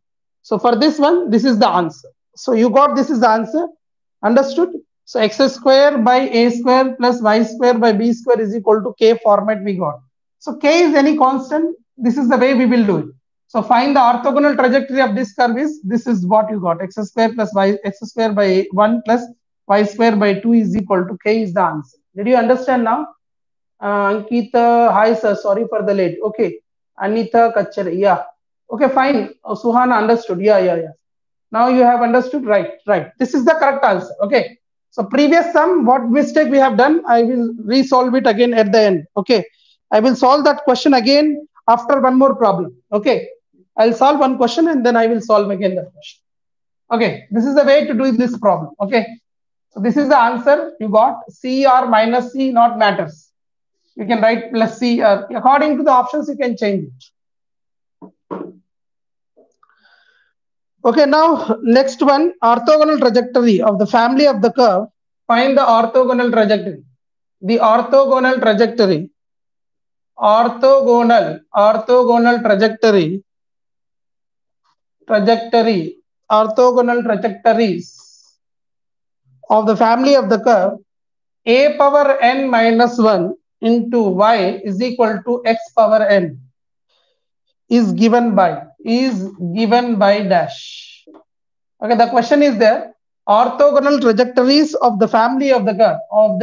So for this one, this is the answer. So you got this is the answer. Understood? So x square by a square plus y square by b square is equal to k format we got. So k is any constant. This is the way we will do it. So find the orthogonal trajectory of this curve is, this is what you got, x square plus y, x square by 1 plus y square by 2 is equal to k is the answer. Did you understand now? Ankita, hi sir, sorry for the late. Okay. Anita Kachare, yeah. Okay, fine. Suhana understood. Yeah. Now you have understood, right. This is the correct answer. Okay. So previous sum, what mistake we have done, I will resolve it again at the end. Okay. I will solve that question again after one more problem. Okay. I'll solve one question and then I will solve again that question. Okay. This is the way to do this problem. Okay. So this is the answer you got. C or minus C not matters. You can write plus C. According to the options, you can change it. Okay, now next one, orthogonal trajectory of the family of the curve. Find the orthogonal trajectory. The orthogonal trajectory. Orthogonal trajectory. Orthogonal trajectories of the family of the curve a power n minus 1 into y is equal to x power n is given by dash. Okay, the question is there, orthogonal trajectories of the family of the curve,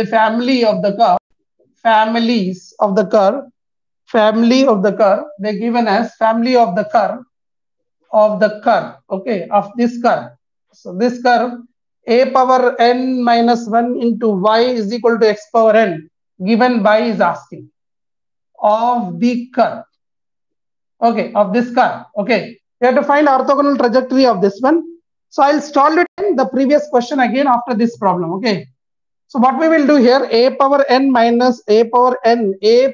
they're given as family of the curve, okay, of this curve. So this curve a power n minus 1 into y is equal to x power n given by is asking of the curve. Okay, of this curve. Okay, we have to find orthogonal trajectory of this one. So I'll solve it in the previous question again after this problem. Okay, so what we will do here, a power n minus 1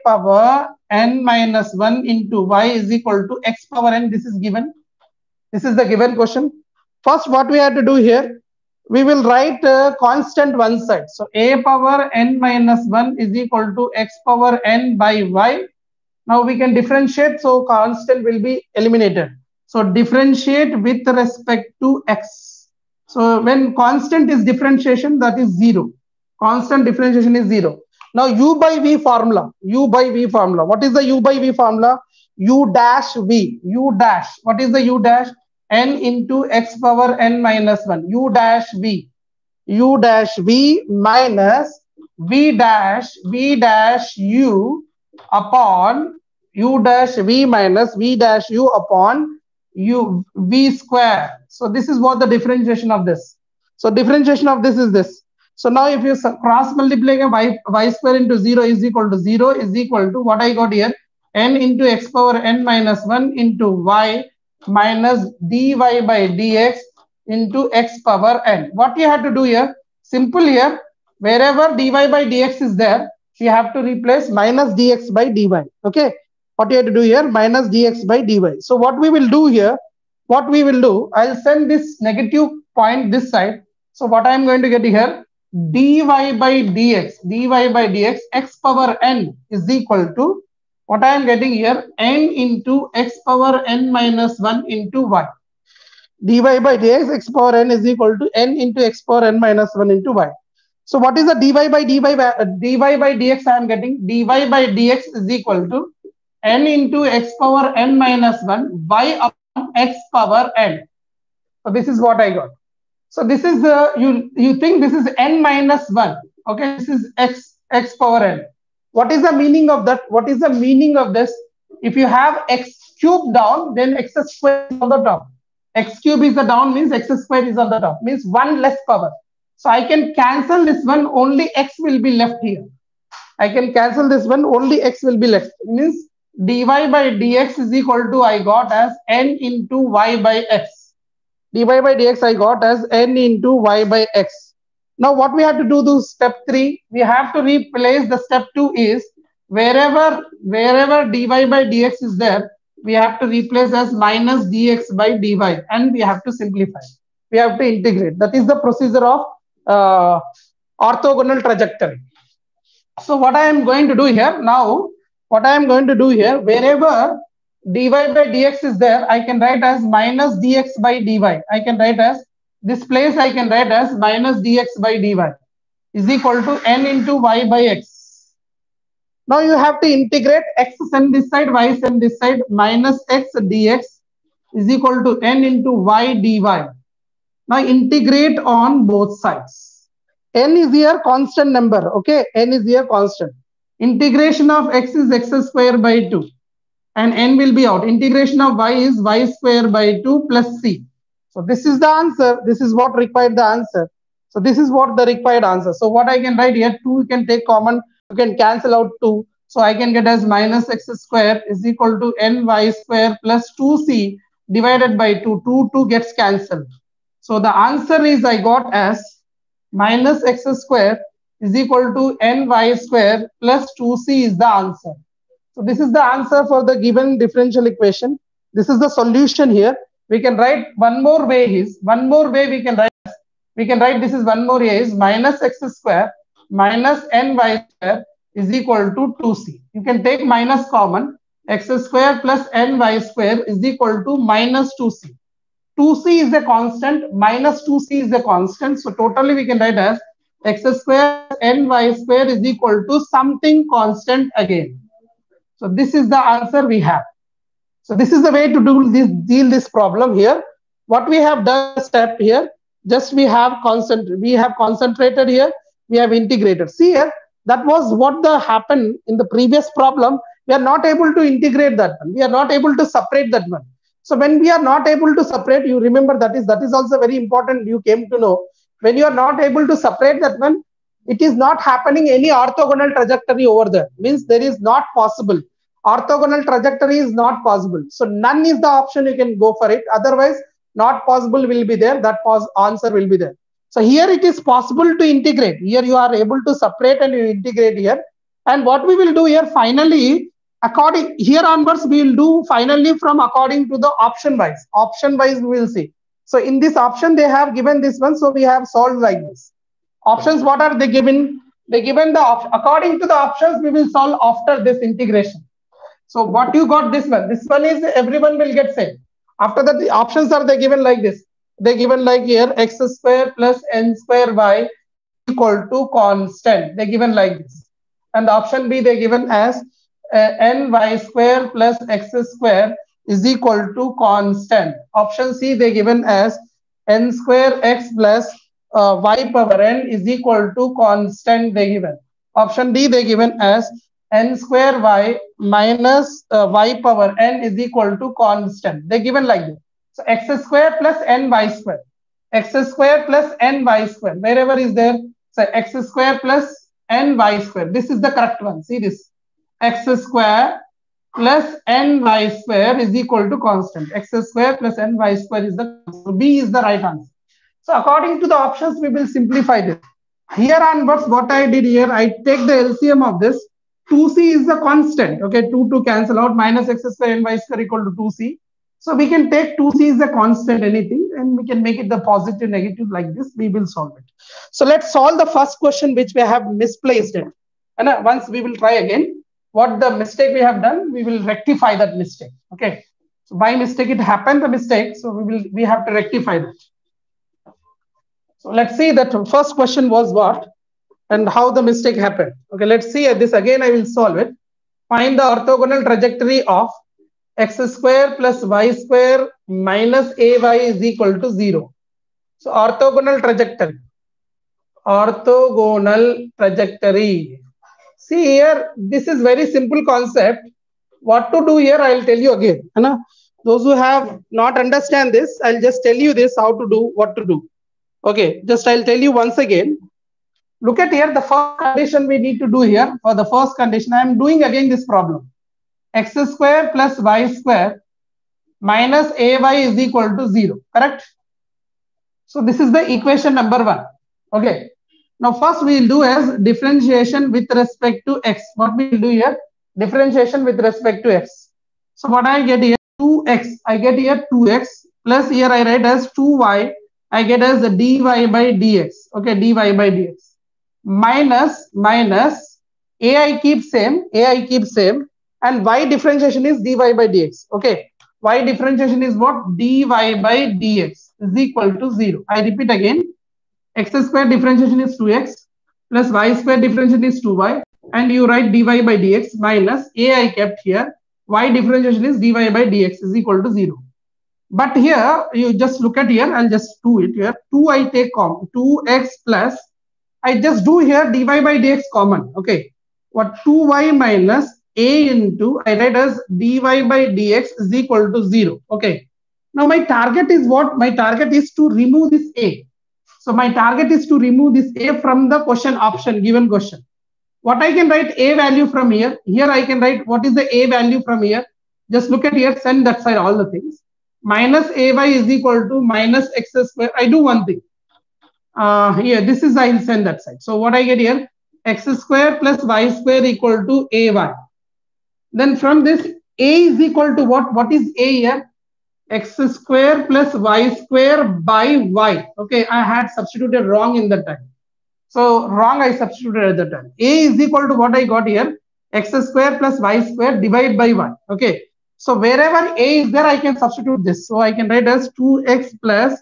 into y is equal to x power n. This is given. This is the given question. First, what we have to do here, we will write a constant one side. So a power n minus 1 is equal to x power n by y. Now we can differentiate, so constant will be eliminated. So differentiate with respect to x. So when constant is differentiation, that is 0. Constant differentiation is 0. Now u by v formula. What is the u by v formula? U dash v. What is the u dash? N into x power n minus 1. U dash v minus v dash u upon u dash v minus v dash u upon u v square. So this is what the differentiation of this. So differentiation of this is this. So now if you cross multiply y square into 0 is equal to what I got here, n into x power n minus 1 into y minus dy by dx into x power n. What you have to do here, simple here, wherever dy by dx is there, you have to replace minus dx by dy. Okay, what you have to do here, minus dx by dy. So what we will do here, I'll send this negative point this side. So what I am going to get here, dy by dx x power n is equal to what I am getting here, n into x power n minus 1 into y. dy by dx x power n is equal to n into x power n minus 1 into y. So what is the dy by dx I am getting? Dy by dx is equal to n into x power n minus 1 y upon x power n. So this is what I got. So this is you think this is n minus 1. Okay, this is x power n. What is the meaning of that? What is the meaning of this? If you have x cube down, then x square is on the top. X cube is the down, means x square is on the top, means 1 less power. So I can cancel this one, only x will be left here. I can cancel this one, only x will be left. It means dy by dx is equal to, I got as n into y by x. dy by dx I got as n into y by x. Now what we have to do, step 3, we have to replace the step 2 is wherever dy by dx is there, we have to replace as minus dx by dy, and we have to simplify. We have to integrate. That is the procedure of orthogonal trajectory. So what I am going to do here now, wherever dy by dx is there, I can write as minus dx by dy. I can write as this place, I can write as minus dx by dy is equal to n into y by x. Now you have to integrate x send this side, y send this side, minus x dx is equal to n into y dy. Now integrate on both sides. N is here constant number, okay? N is here constant. Integration of x is x square by 2 and n will be out. Integration of y is y square by 2 plus c. So this is the answer. This is what required the answer. So this is what the required answer. So what I can write here, 2 you can take common, you can cancel out 2. So I can get as minus x square is equal to ny square plus 2c divided by 2. 2 gets cancelled. So the answer is I got as minus x square is equal to ny square plus 2c is the answer. So this is the answer for the given differential equation. This is the solution here. We can write one more way we can write this is one more way is minus x square minus ny square is equal to 2c. You can take minus common. X square plus ny square is equal to minus 2c. 2c is a constant, minus 2c is a constant. So totally we can write as x square ny square is equal to something constant again. So this is the answer we have. So this is the way to deal this problem here. What we have done step here, just we have concentrated here, we have integrated. See here, that was what happened in the previous problem. We are not able to integrate that one. We are not able to separate that one. So when we are not able to separate, you remember that is also very important. You came to know when you are not able to separate that one, it is not happening any orthogonal trajectory over there. Means there is not possible. Orthogonal trajectory is not possible. So none is the option you can go for it. Otherwise, not possible will be there. That answer will be there. So here it is possible to integrate. Here you are able to separate and you integrate here. And what we will do here finally, according here onwards, we will do finally from according to the option wise. Option wise we will see. So in this option, they have given this one. So we have solved like this. Options, what are they given? They given according to the options, we will solve after this integration. So what you got this one is everyone will get same. After that, the options are they given like this. They given like here x square plus n square y equal to constant. They given like this. And the option B they given as ny square plus x square is equal to constant. Option C they given as n square x plus y power n is equal to constant they given. Option D they given as n square y minus y power n is equal to constant. They given like this. So x square plus ny square. X square plus ny square. Wherever is there, so x square plus ny square. This is the correct one. See this. X square plus ny square is equal to constant. X square plus ny square is the constant. B is the right answer. So according to the options, we will simplify this. Here onwards, what I did here, I take the LCM of this. 2c is the constant. Okay, 2 cancel out, minus x square ny square equal to 2c. So we can take 2c is the constant anything and we can make it the positive negative like this. We will solve it. So let's solve the first question which we have misplaced it. And once we will try again. What the mistake we have done, we will rectify that mistake. Okay. So by mistake it happened the mistake. So we have to rectify that. So let's see that first question was what and how the mistake happened. Okay, let's see this again. I will solve it. Find the orthogonal trajectory of x square plus y square minus ay is equal to 0. So orthogonal trajectory. Orthogonal trajectory. See here, this is very simple concept. What to do here, I'll tell you again. Those who have not understand this, I'll just tell you this, how to do, what to do. Okay, just I'll tell you once again. Look at here, the first condition we need to do here. For the first condition, I am doing again this problem. X square plus y square minus ay is equal to 0, correct? So this is the equation number 1. Okay. Now first we will do as differentiation with respect to x. What we will do here? Differentiation with respect to x. So what I get here? 2x. I get here 2x plus here I write as 2y. I get as dy by dx. Okay, dy by dx. Minus ai keeps same. and y differentiation is dy by dx. Okay, y differentiation is what? Dy by dx is equal to 0. I repeat again, x square differentiation is 2x plus y square differentiation is 2y, and you write dy by dx minus a I kept here, y differentiation is dy by dx is equal to 0. But here, you just look at here, I'll just do it here. 2 I take common, 2x plus, I just do here dy by dx common. Okay, what 2y minus a into, I write as dy by dx is equal to 0. Okay, now my target is what? My target is to remove this a. So my target is to remove this a from the question option, given question. What I can write a value from here. Here I can write what is the a value from here. Just look at here, send that side all the things. Minus ay is equal to minus x square. I do one thing. Here, this is I'll send that side. So what I get here, x square plus y square equal to ay. Then from this, a is equal to what? What is a here? X square plus y square by y. Okay, I had substituted wrong in that time. So wrong I substituted at the time. A is equal to what I got here, x square plus y square divided by y. Okay, so wherever a is there, I can substitute this. So I can write as 2x plus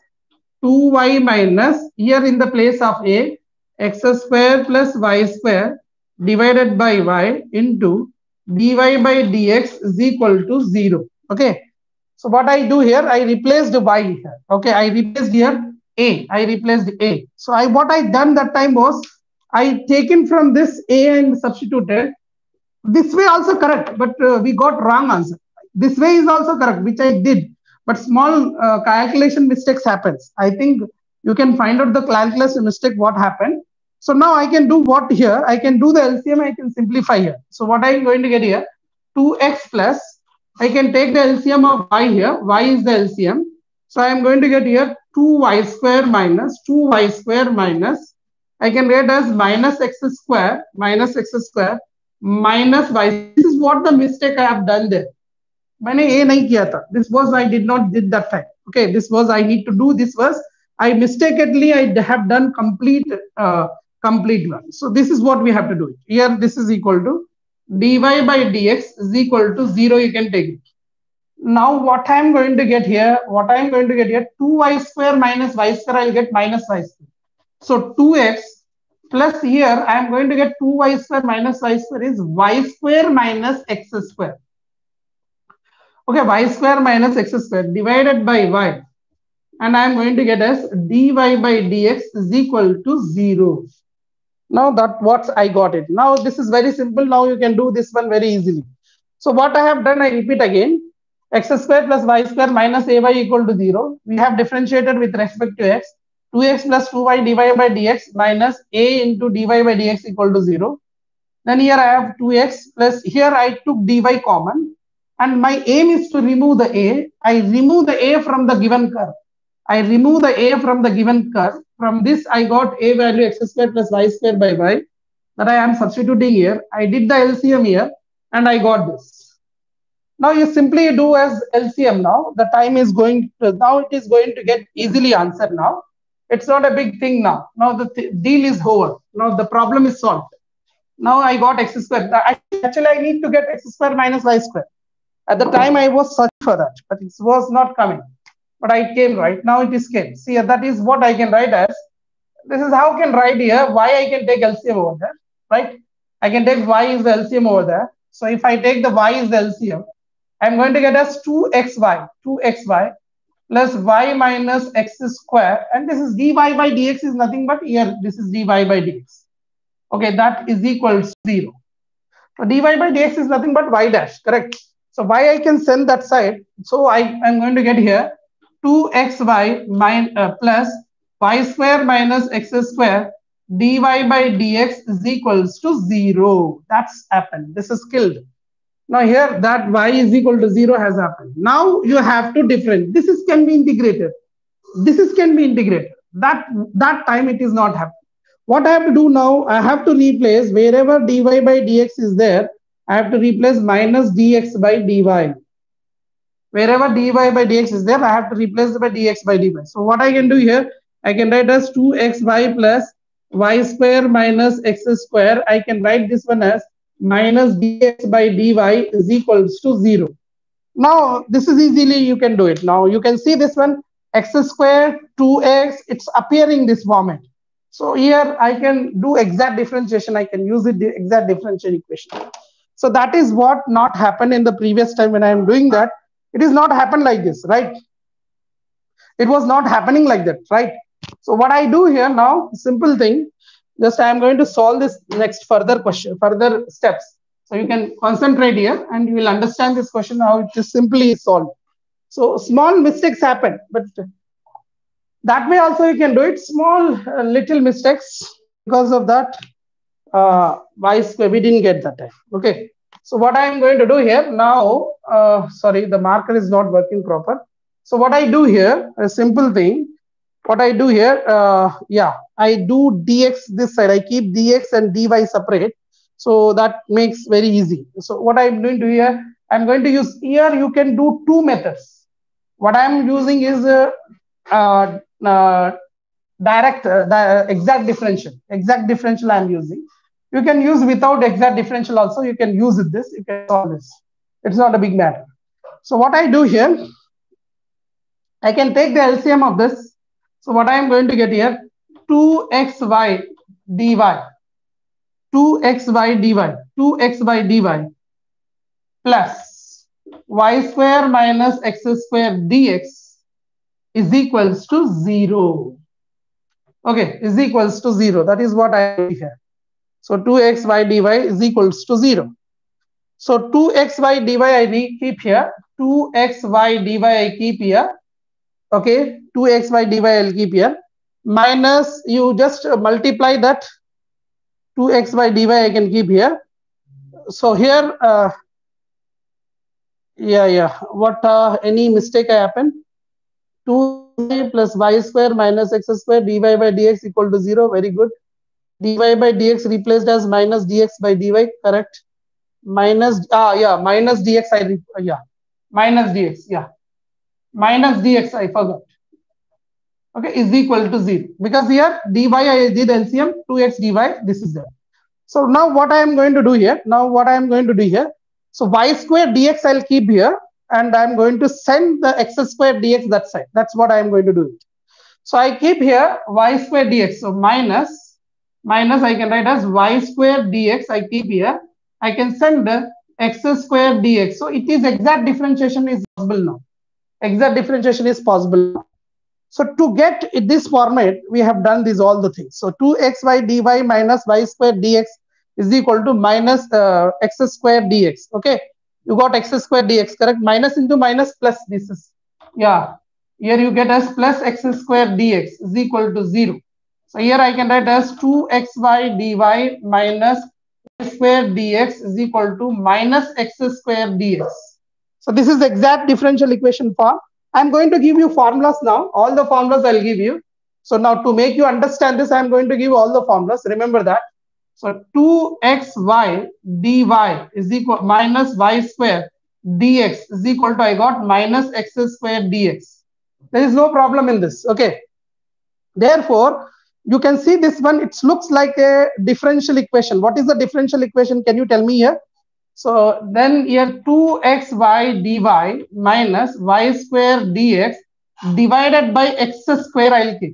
2y minus, here in the place of a, x square plus y square divided by y into dy by dx is equal to 0. Okay, so what I do here, I replaced y here. Okay, I replaced here a. I replaced a. So what I done that time was, I taken from this a and substituted. This way also correct, but we got wrong answer. This way is also correct, which I did, but small calculation mistakes happens. I think you can find out the calculus mistake what happened. So now I can do what here? I can do the LCM. I can simplify here. So what I am going to get here, 2x plus, I can take the LCM of y here. Y is the LCM. So I am going to get here 2y square minus 2y square minus, I can get as minus x square minus minus y. This is what the mistake I have done there. मैंने a नहीं किया था. This was I did not did that time. Okay, this was I need to do. This was I mistakenly I have done complete one. So this is what we have to do. Here this is equal to dy by dx is equal to 0. You can take it. Now what I am going to get here? 2y square minus y square. I'll get minus y square. So 2x plus here I am going to get 2y square minus y square is y square minus x square. Okay, y square minus x square divided by y, and I am going to get as dy by dx is equal to 0. Now that what I got it. Now this is very simple. Now you can do this one very easily. So what I have done, I repeat again, x square plus y square minus ay equal to 0. We have differentiated with respect to x. 2x plus 2y divided by dx minus a into dy by dx equal to 0. Then here I have 2x plus, here I took dy common, and my aim is to remove the a. I remove the a from the given curve. From this I got a value x square plus y square by y that I am substituting here. I did the LCM here and I got this. Now you simply do as LCM now. The time is going to, now it is going to get easily answered now. It's not a big thing now. Now the deal is over. Now the problem is solved. Now I got x square. Actually, I need to get x square minus y square. At the time I was searching for that, but it was not coming. But I came right. Now it is came. See, that is what I can write as. This is how I can write here. Y I can take LCM over there, right? I can take y is the LCM over there. So if I take the y is the LCM, I'm going to get as 2xy plus y minus x square. And this is dy by dx is nothing but here. This is dy by dx. Okay, that is equal to 0. So dy by dx is nothing but y dash, correct? So y I can send that side. So I'm going to get here 2xy plus y square minus x square dy by dx is equals to 0. That's happened. This is killed. Now here that y is equal to 0 has happened. Now you have to differentiate. This is can be integrated. That time it is not happening. What I have to do now, I have to replace wherever dy by dx is there, I have to replace minus dx by dy. Wherever dy by dx is there, I have to replace by dx by dy. So what I can do here, I can write as 2xy plus y square minus x square. I can write this one as minus dx by dy is equals to 0. Now, this is easily you can do it. Now, you can see this one, x squared 2x, it's appearing this format. So here I can do exact differentiation. I can use it, the exact differential equation. So that is what not happened in the previous time when I am doing that. It is not happened like this, right? It was not happening like that, right? So what I do here now, simple thing, just I am going to solve this next further question, further steps. So you can concentrate here and you will understand this question how it is simply solved. So small mistakes happen, but that way also you can do it. Small little mistakes, because of that y square we didn't get that time. Okay. So what I am going to do here now, sorry, the marker is not working proper. So what I do here, a simple thing, what I do here, yeah, I do dx this side. I keep dx and dy separate. So that makes very easy. So what I'm going to do here, I'm going to use here, you can do two methods. What I'm using is direct, exact differential. Exact differential I'm using. You can use without exact differential also. You can use this. You can solve this. It's not a big matter. So what I do here, I can take the LCM of this. So what I am going to get here, 2xy dy, 2xy dy, 2xy dy plus y square minus x square dx is equals to 0. Okay, is equals to 0. That is what I do here. So 2xy dy is equals to 0. So 2xy dy I keep here. 2xy dy I keep here. Okay, 2xy dy I'll keep here. Minus, you just multiply that. 2xy dy I can keep here. So here, what any mistake happened? 2 plus y square minus x square dy by dx equal to 0. Very good. Dy by dx replaced as minus dx by dy. Correct. Minus minus dx. Minus dx. Minus dx. I forgot. Okay, is equal to 0 because here dy I did LCM 2x dy. This is there. So now what I am going to do here? So y square dx I'll keep here, and I'm going to send the x square dx that side. That's what I am going to do. So I keep here y square dx. So minus I can write as y square dx. I keep here. I can send the x square dx. So it is exact differentiation is possible now. Exact differentiation is possible now. So to get this format, we have done these all the things. So 2xy dy minus y square dx is equal to minus x square dx. Okay, you got x square dx, correct? Minus into minus plus, this is, yeah, here you get as plus x square dx is equal to 0. So here I can write as 2xy dy minus y square dx is equal to minus x square dx. So this is exact differential equation form. I'm going to give you formulas now. All the formulas I'll give you. So now to make you understand this, I'm going to give all the formulas. Remember that. So 2xy dy is equal minus y square dx is equal to, I got minus x square dx. There is no problem in this. Okay. Therefore, you can see this one. It looks like a differential equation. What is the differential equation? Can you tell me here? So then here 2xy dy minus y square dx divided by x square I'll keep.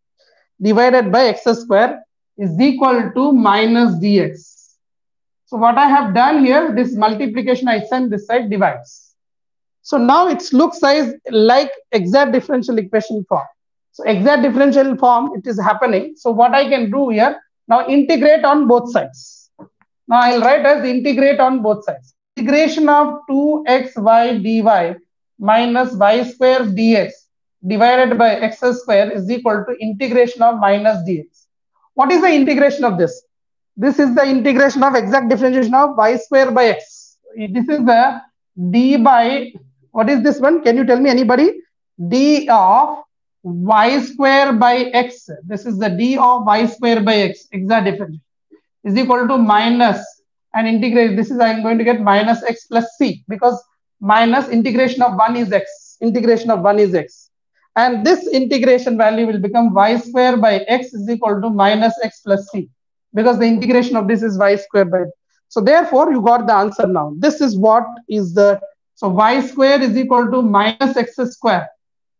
Divided by x square is equal to minus dx. So what I have done here, this multiplication I send this side divides. So now it looks like exact differential equation form. So exact differential form, it is happening. So what I can do here, now integrate on both sides. Now I'll write as integrate on both sides. Integration of 2xy dy minus y square dx divided by x square is equal to integration of minus dx. What is the integration of this? This is the integration of exact differentiation of y square by x. This is the d by, what is this one? Can you tell me, anybody? D of y square by x. This is the d of y square by x, exact differentiation, is equal to minus and integrate. This is, I am going to get minus x plus c, because minus integration of 1 is x. Integration of 1 is x. And this integration value will become y square by x is equal to minus x plus c, because the integration of this is y square by. So therefore, you got the answer now. This is what is the, so y square is equal to minus x square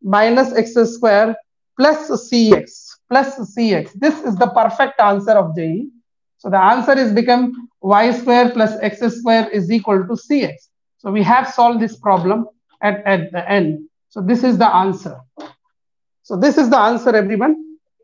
plus cx. This is the perfect answer of JE. So the answer is become y square plus x square is equal to cx. So we have solved this problem at the end. So this is the answer. So this is the answer, everyone.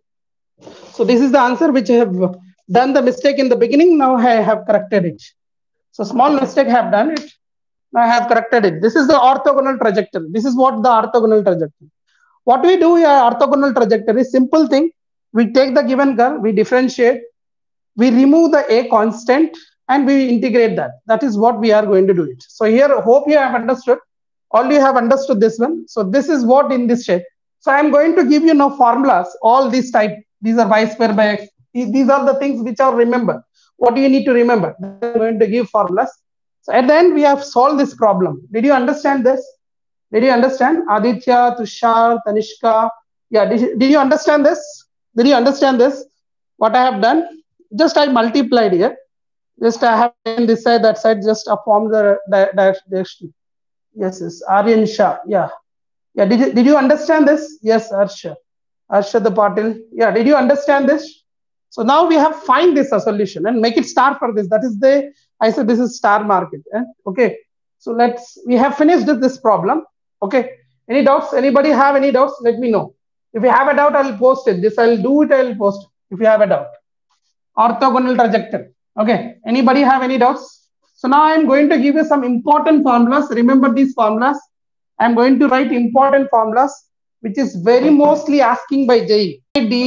So this is the answer which I have done the mistake in the beginning. Now I have corrected it. So small mistake I have done it. Now I have corrected it. This is the orthogonal trajectory. This is what the orthogonal trajectory. What we do here, orthogonal trajectory, simple thing. We take the given curve, we differentiate, we remove the a constant, and we integrate that. That is what we are going to do it. So here, hope you have understood. All you have understood this one. So this is what in this shape. So I am going to give you now formulas, all these type. These are y square by x. These are the things which are remember. What do you need to remember? I'm going to give formulas. So at the end, we have solved this problem. Did you understand this? Did you understand? Aditya, Tushar, Tanishka. Yeah, did you understand this? Did you understand this? What I have done? Just I multiplied here. Just I have in this side, that side, just form the direction. Yes, Aryan Shah. Yeah. Yeah, did you understand this? Yes, Arsha the Patil. Yeah, did you understand this? So now we have find this a solution and make it star for this. That is the, I said this is star market. Okay. So we have finished this problem. Okay. Any doubts? Anybody have any doubts? Let me know. If you have a doubt, I'll post it. This I'll do it, I'll post it. If you have a doubt. Orthogonal trajectory. Okay. Anybody have any doubts? So now I'm going to give you some important formulas. Remember these formulas. I'm going to write important formulas, which is very mostly asking by JE.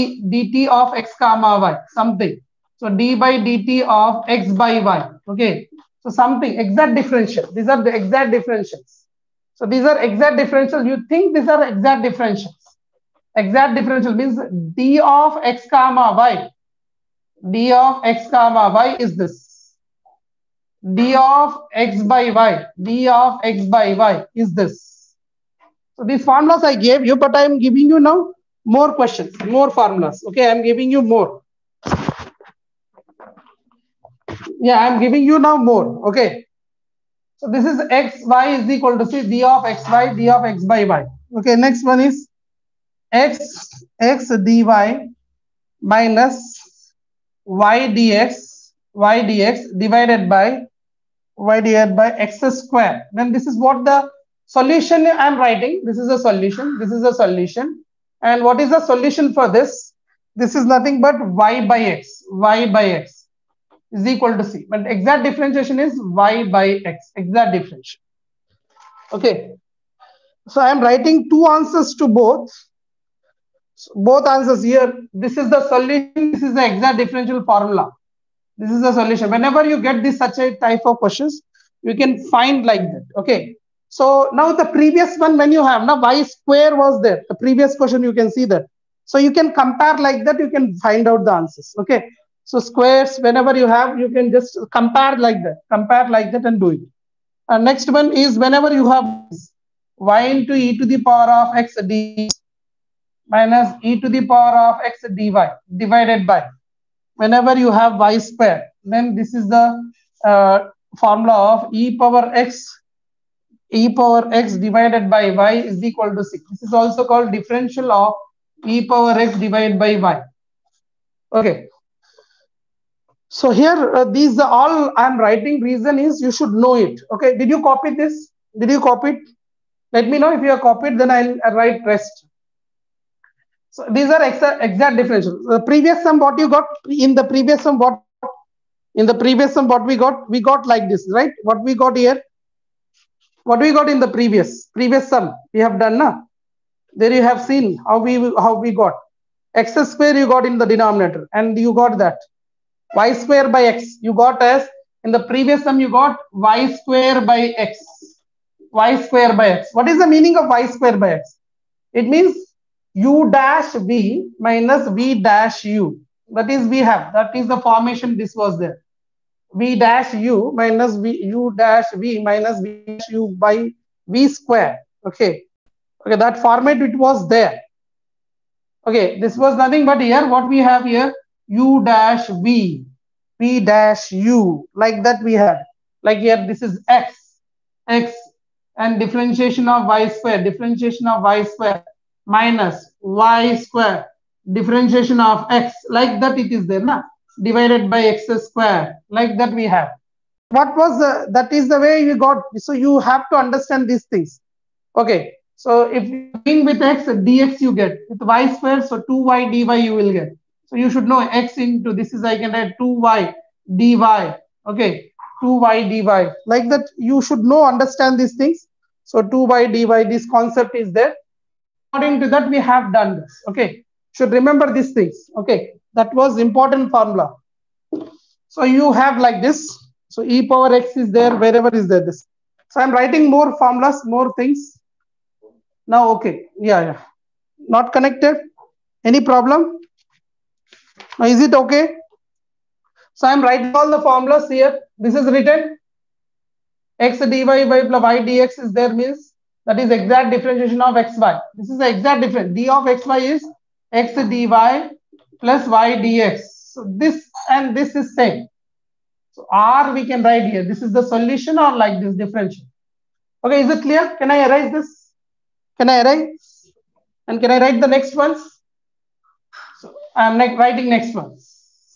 Dt of x comma y, something. So d by dt of x by y. Okay. So something, exact differential. These are the exact differentials. So these are exact differentials. You think these are exact differentials. Exact differential means d of x comma y. D of x comma y is this. D of x by y. D of x by y is this. So these formulas I gave you, but I am giving you now more questions, more formulas. Okay, I am giving you more. Yeah, I am giving you now more. Okay. So this is x, y is equal to c, d of x, y, d of x by y. Okay, next one is x dy minus y dx divided by x square. Then this is what the solution I am writing. This is a solution. This is a solution. And what is the solution for this? This is nothing but y by x. Y by x is equal to c. But exact differentiation is y by x. Exact differentiation. Okay. So I am writing two answers to both. So both answers here. This is the solution. This is the exact differential formula. This is the solution. Whenever you get this such a type of questions, you can find like that. Okay. So now the previous one, when you have now y square was there. The previous question you can see that. So you can compare like that. You can find out the answers. Okay. So squares, whenever you have, you can just compare like that. Compare like that and do it. Next one is whenever you have y into e to the power of x d minus e to the power of x dy divided by. Whenever you have y square, then this is the formula of e power x divided by y is equal to 6. This is also called differential of e power x divided by y. Okay. So here, these are all I'm writing. Reason is you should know it. Okay. Did you copy this? Did you copy it? Let me know if you have copied, then I'll write rest. So these are exact differentials. The previous sum, what you got in the previous sum, what we got like this, right? What we got here, what we got in the previous sum we have done now. There you have seen how we got x square you got in the denominator, and you got that y square by x you got as in the previous sum you got y square by x. Y square by x. What is the meaning of y square by x? It means u dash v minus v dash u. That is we have. That is the formation. This was there. V dash u minus u dash v minus v dash u by v square. Okay. Okay. That format it was there. Okay. This was nothing but here. What we have here u dash v p dash u, like that we had. Like here, this is x, and differentiation of y square, minus y square, differentiation of x, like that it is there, na? Divided by x square, like that we have. What was that is the way you got. So you have to understand these things. Okay. So if you are doing with x, dx you get. With y square, so 2y dy you will get. So you should know x into this is, I can write 2y dy. Okay. 2y dy. Like that you should know, understand these things. So 2y dy, this concept is there. According to that we have done this. Okay. Should remember these things. Okay. That was important formula. So you have like this. So e power x is there, wherever is there this. So I'm writing more formulas, more things. Now, okay. Yeah. Not connected. Any problem? Now, is it okay? So I'm writing all the formulas here. This is written. X dy by plus y dx is there, means that is exact differentiation of xy. This is the exact difference. D of xy is x dy plus y dx. So this and this is same. So R we can write here. This is the solution, or like this differential. Okay, is it clear? Can I erase this? Can I erase? And can I write the next ones? So I'm writing next ones.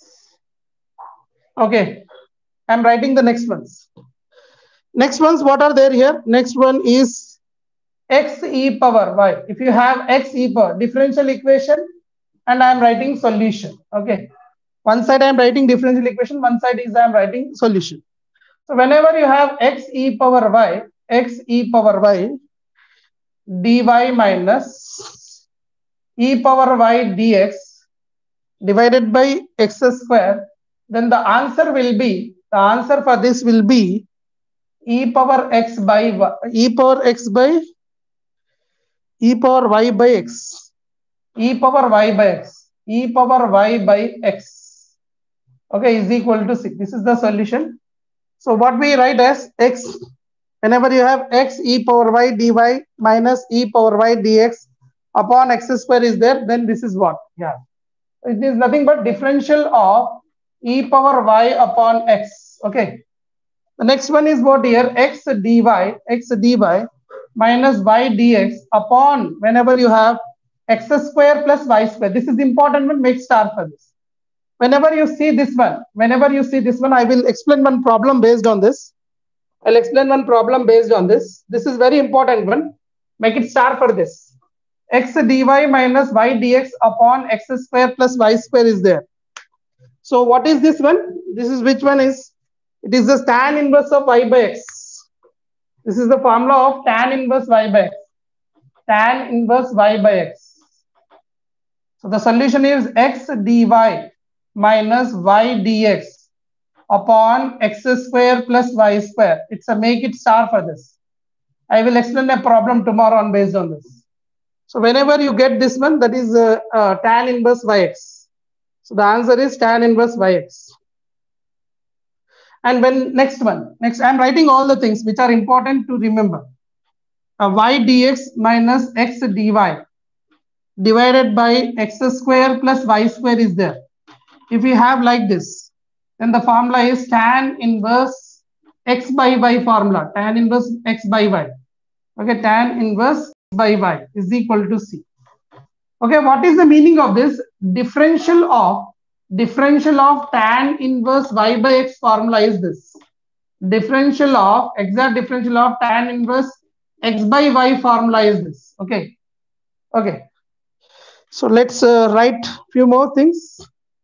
Okay, I'm writing the next ones. Next ones, what are there here? Next one is x e power y. If you have x e power, differential equation, and I'm writing solution. Okay, one side I'm writing differential equation, one side is I'm writing solution. So whenever you have x e power y dy minus e power y dx divided by x square, then the answer will be, the answer for this will be e power x by y, e power y by x, e power y by x, okay, is equal to 6. This is the solution. So what we write as x, whenever you have x e power y dy minus e power y dx upon x square is there, then this is what? Yeah, it is nothing but differential of e power y upon x. Okay. The next one is what here? X dy minus y dx upon, whenever you have x square plus y square. This is important one. Make star for this. Whenever you see this one, I will explain one problem based on this. I'll explain one problem based on this. This is very important one. Make it star for this. X dy minus y dx upon x square plus y square is there. So what is this one? This is which one is? It is the tan inverse of y by x. This is the formula of tan inverse y by x. Tan inverse y by x. So the solution is x dy minus y dx upon x square plus y square. It's a make it star for this. I will explain a problem tomorrow on based on this. So whenever you get this one, that is tan inverse yx. So the answer is tan inverse yx. And when next I'm writing all the things which are important to remember. Y dx minus x dy divided by x square plus y square is there. If you have like this, then the formula is tan inverse x by y formula. Tan inverse x by y. Okay, tan inverse by y is equal to C. Okay, what is the meaning of this? Differential of tan inverse y by x formula is this. Exact differential of tan inverse x by y formula is this. Okay. So let's write few more things.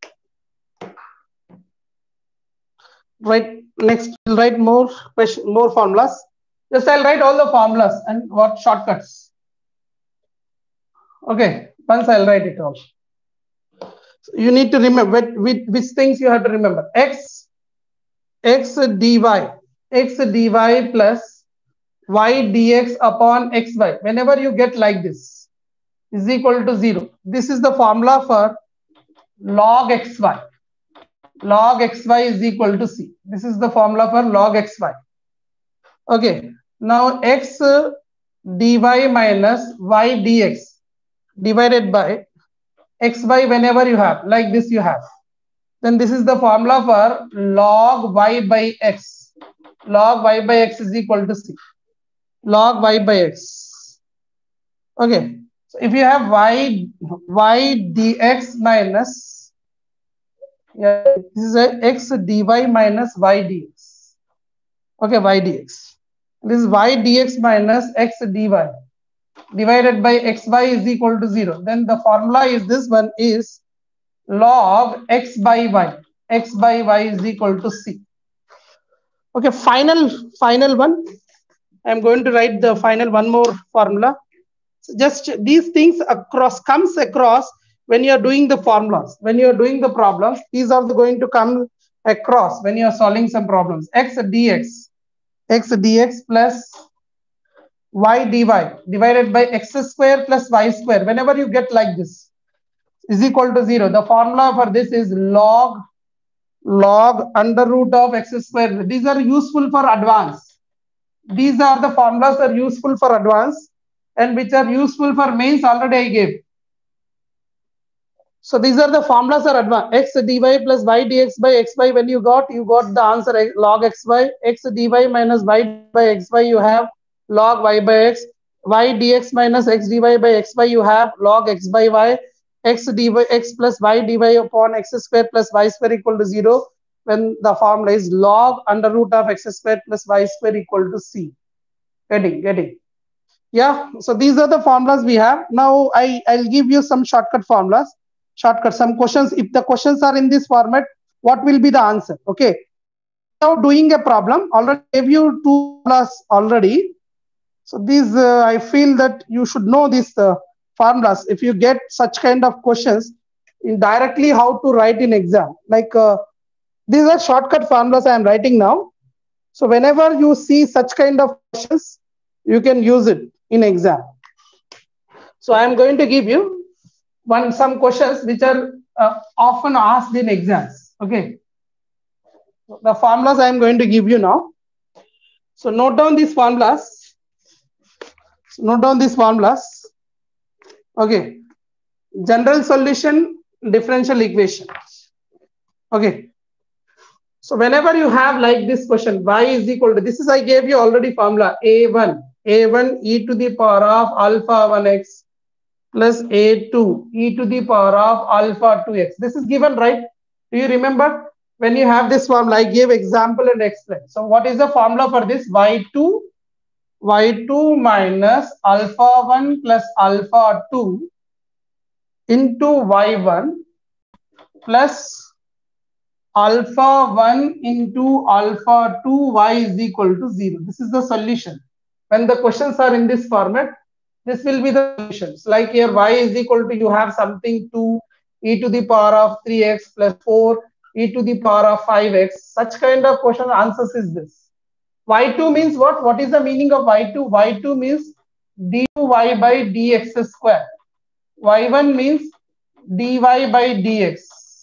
Next we'll write more formulas. Just I'll write all the formulas and what shortcuts. Okay, once I'll write it all. So you need to remember which things you have to remember. X dy plus y dx upon xy. Whenever you get like this is equal to 0. This is the formula for log xy. Log xy is equal to C. This is the formula for log xy. Okay. Now x dy minus y dx divided by xy, whenever you have like this, you have then this is the formula for log y by x. Log y by x is equal to c. Log y by x. Okay. So if you have y dx minus, yeah, this is a x dy minus y dx. Okay, y dx. This is y dx minus x dy divided by xy is equal to 0. Then the formula is this one is log x by y. X by y is equal to c. Okay, final one. I'm going to write the final one more formula. So just these things comes across when you are doing the formulas. When you are doing the problems, these are going to come across when you are solving some problems. X dx plus y dy divided by x square plus y square. Whenever you get like this is equal to 0. The formula for this is log under root of x square. These are useful for advanced. These are the formulas that are useful for advanced and which are useful for mains already I gave. So these are the formulas for advanced. X dy plus y dx by xy. When you got the answer log xy. X dy minus y by xy, you have log y by x. Y dx minus x dy by xy, you have log x by y. X dy x plus y dy upon x square plus y square equal to 0. When the formula is log under root of x square plus y square equal to c. Getting. Yeah. So these are the formulas we have. Now I'll give you some shortcut formulas. Some questions. If the questions are in this format, what will be the answer? Okay. Now doing a problem, already gave you 2 formulas already. So these I feel that you should know these formulas. If you get such kind of questions, indirectly how to write in exam. Like these are shortcut formulas I am writing now. So whenever you see such kind of questions, you can use it in exam. So I am going to give you some questions which are often asked in exams. Okay. The formulas I am going to give you now. So note down these formulas. Okay. General solution, differential equation. Okay. So whenever you have like this question, y is equal to, this is I gave you already formula a1 e to the power of alpha 1x plus a2 e to the power of alpha 2x. This is given, right? Do you remember? When you have this formula, I gave example and explain. So what is the formula for this? y2 minus alpha 1 plus alpha 2 into y1 plus alpha 1 into alpha 2 y is equal to 0. This is the solution. When the questions are in this format, this will be the solutions. Like here y is equal to, you have something 2 e to the power of 3x plus 4 e to the power of 5x. Such kind of question answers is this. y2 means what? What is the meaning of y2? y2 means dy by dx square. y1 means dy by dx.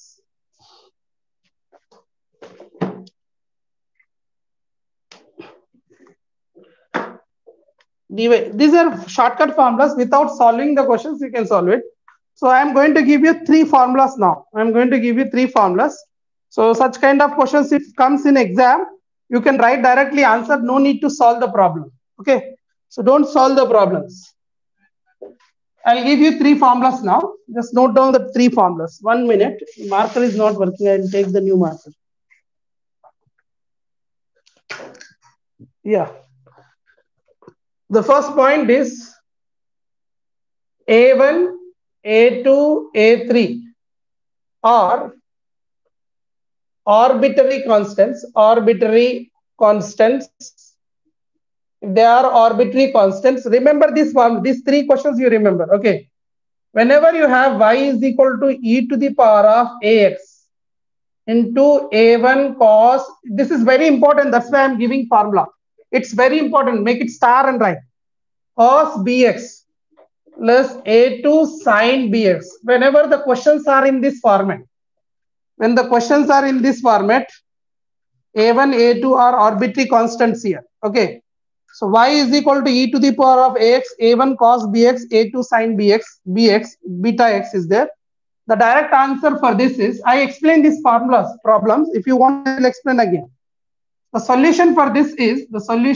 These are shortcut formulas. Without solving the questions, you can solve it. So I am going to give you 3 formulas now. I am going to give you 3 formulas. So such kind of questions, if comes in exam, you can write directly answer. No need to solve the problem. Okay. So don't solve the problems. I'll give you 3 formulas now. Just note down the 3 formulas. 1 minute. Marker is not working. I'll take the new marker. Yeah. The first point is A1, A2, A3 are arbitrary constants. If they are arbitrary constants, remember this one, these 3 questions you remember. Okay. Whenever you have y is equal to e to the power of ax into a1 cos, this is very important. That's why I'm giving formula. It's very important. Make it star and write. Cos bx plus a2 sin bx. Whenever the questions are in this format, when the questions are in this format, a1, a2 are arbitrary constants here. Okay. So y is equal to e to the power of ax, a1 cos bx, a2 sin bx, beta x is there. The direct answer for this is, I explained these problems. If you want, I'll explain again. The solution for this is,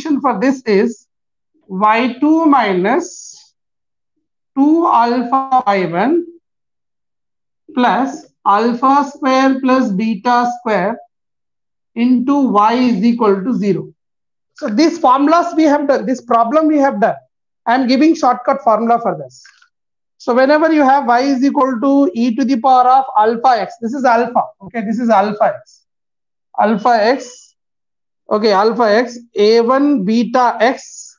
y2 minus 2 alpha y1 plus alpha square plus beta square into y is equal to 0. So these formulas we have done, this problem we have done. I am giving shortcut formula for this. So whenever you have y is equal to e to the power of alpha x, this is alpha, okay, this is alpha x, okay, alpha x, a1 beta x,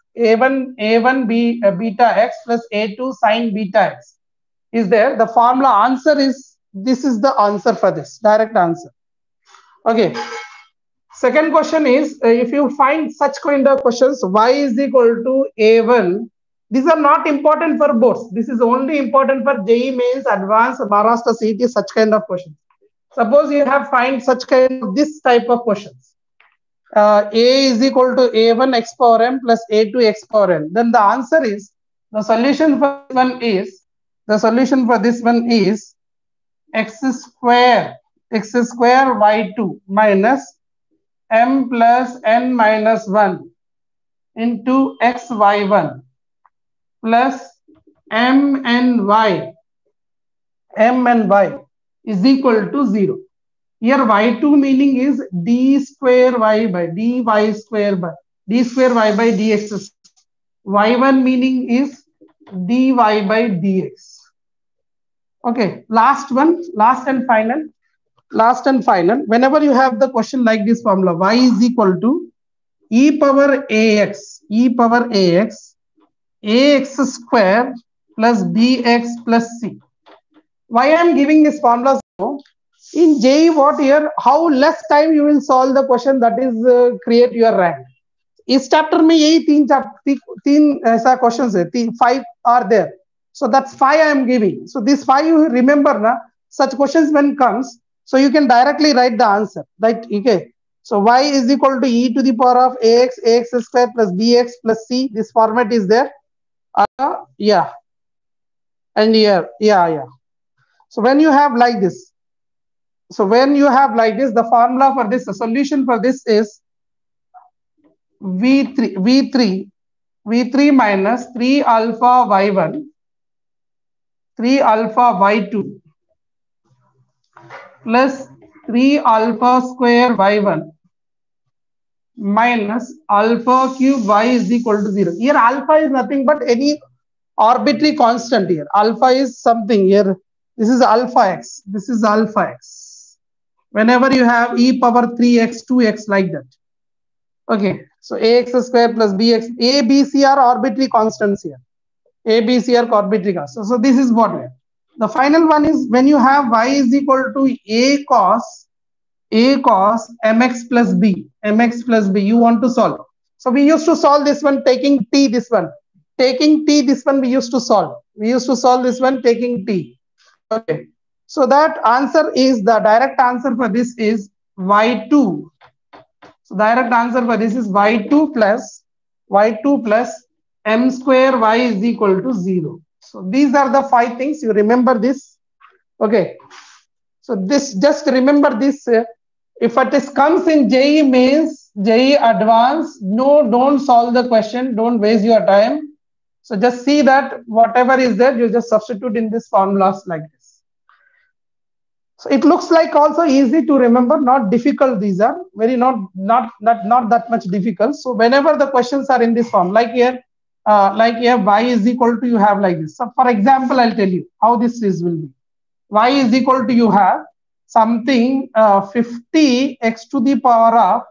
beta x plus a2 sine beta x is there. The formula answer is, this is the answer for this, direct answer. Okay. Second question is, if you find such kind of questions, y is equal to a1, these are not important for boards. This is only important for JEE Mains, Advanced, Maharashtra CET, such kind of questions. Suppose you have find such kind of this type of questions. A is equal to a1 x power m plus a2 x power n. Then the answer is, the solution for this one is x square y2 minus m plus n minus 1 into xy1 plus m and y is equal to 0. Here y2 meaning is d square y by dy square by d square y by dx. Y1 meaning is dy by dx. Okay, last and final. Whenever you have the question like this formula, y is equal to e power ax square plus bx plus c. Why I am giving this formula? In JEE, what here, how less time you will solve the question, that is create your rank. इस chapter में यही तीन ऐसा questions है, 5 are there. So that's 5 I am giving. So this 5 you remember na, such questions when comes, so you can directly write the answer, right? Okay. So y is equal to e to the power of ax square plus bx plus c. This format is there. Yeah. And here, yeah. So when you have like this, the formula for this, the solution for this is v3 minus 3 alpha y1, 3 alpha y2 plus 3 alpha square y1 minus alpha cube y is equal to 0. Here alpha is nothing but any arbitrary constant here. Alpha is something here. This is alpha x. Whenever you have e power 3x, 2x like that. Okay. So ax square plus bx, a, b, c are arbitrary constants here. A, B, C are arbitrary constants. So this is what we have. The final one is when you have y is equal to a cos mx plus b, you want to solve. So we used to solve this one taking t, this one we used to solve. We used to solve this one taking t. Okay. So that answer is, the direct answer for this is y2. So direct answer for this is y2 plus m square y is equal to 0. So these are the 5 things. You remember this. Okay. So this, just remember this. If it comes in JEE Mains, JEE Advanced, no, don't solve the question. Don't waste your time. So just see that whatever is there, you just substitute in this formulas like this. So it looks like also easy to remember, not difficult. These are very not that much difficult. So whenever the questions are in this form, like here y is equal to, you have like this. So for example, I'll tell you how this will be. Y is equal to, you have something 50 x to the power of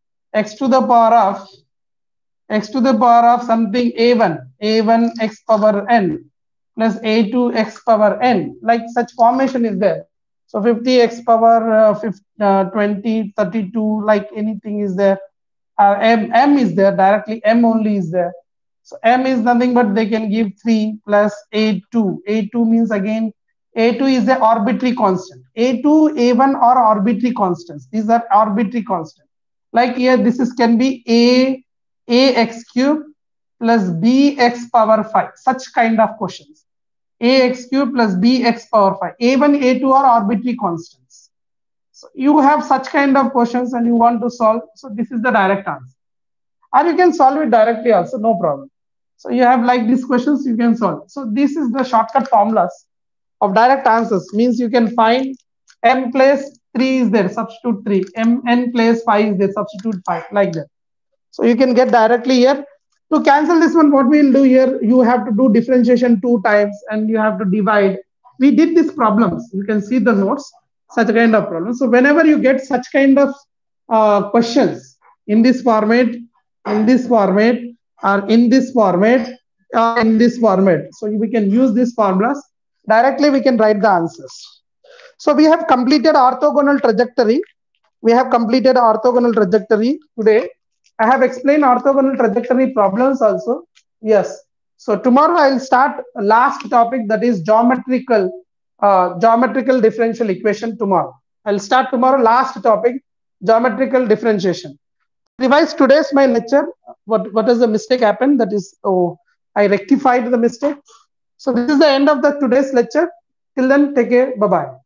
something a1 x power n plus a2 x power n, like such formation is there. So 50 x power 20, 32, like anything is there. M is there directly, m only is there. So m is nothing but they can give 3 plus a2. A2 means again, a2 is an arbitrary constant. A2, a1 are arbitrary constants. These are arbitrary constants. Like here, this is can be ax cube plus bx power 5. Such kind of questions. ax cube plus bx power 5. A1, A2 are arbitrary constants. So you have such kind of questions and you want to solve. So this is the direct answer. Or you can solve it directly also, no problem. So you have like these questions, you can solve. So this is the shortcut formulas of direct answers. Means you can find m place 3 is there, substitute 3. N place 5 is there, substitute 5, like that. So you can get directly here. To cancel this one, what we will do here, you have to do differentiation 2 times and you have to divide. We did these problems. You can see the notes, such kind of problems. So whenever you get such kind of questions in this format, in this format, or in this format, or in this format, so we can use these formulas. Directly we can write the answers. So we have completed orthogonal trajectory. We have completed orthogonal trajectory today. I have explained orthogonal trajectory problems also. Yes. So tomorrow I will start last topic, that is geometrical differential equation tomorrow. I'll start tomorrow last topic, geometrical differentiation. Revise today's my lecture. What is the mistake happened? That is, I rectified the mistake. So this is the end of the today's lecture. Till then, take care. Bye bye.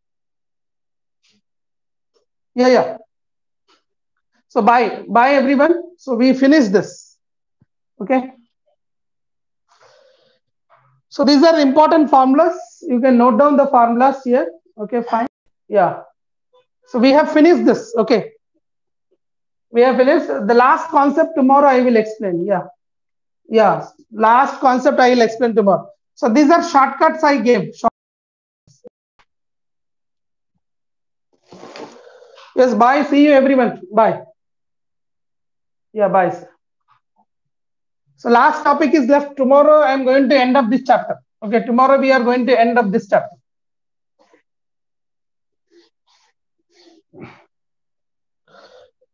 Yeah. So bye everyone. So we finish this. Okay. So these are important formulas. You can note down the formulas here. Okay, fine. Yeah. So we have finished this. Okay. We have finished the last concept. Tomorrow I will explain. Yeah. Last concept I will explain tomorrow. So these are shortcuts I gave. Yes. Bye. See you everyone. Bye. Yeah. Bye. So last topic is left. Tomorrow I am going to end up this chapter. Okay. Tomorrow we are going to end up this chapter.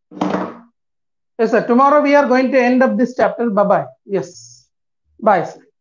Yes, sir. Tomorrow we are going to end up this chapter. Bye-bye. Yes. Bye, sir.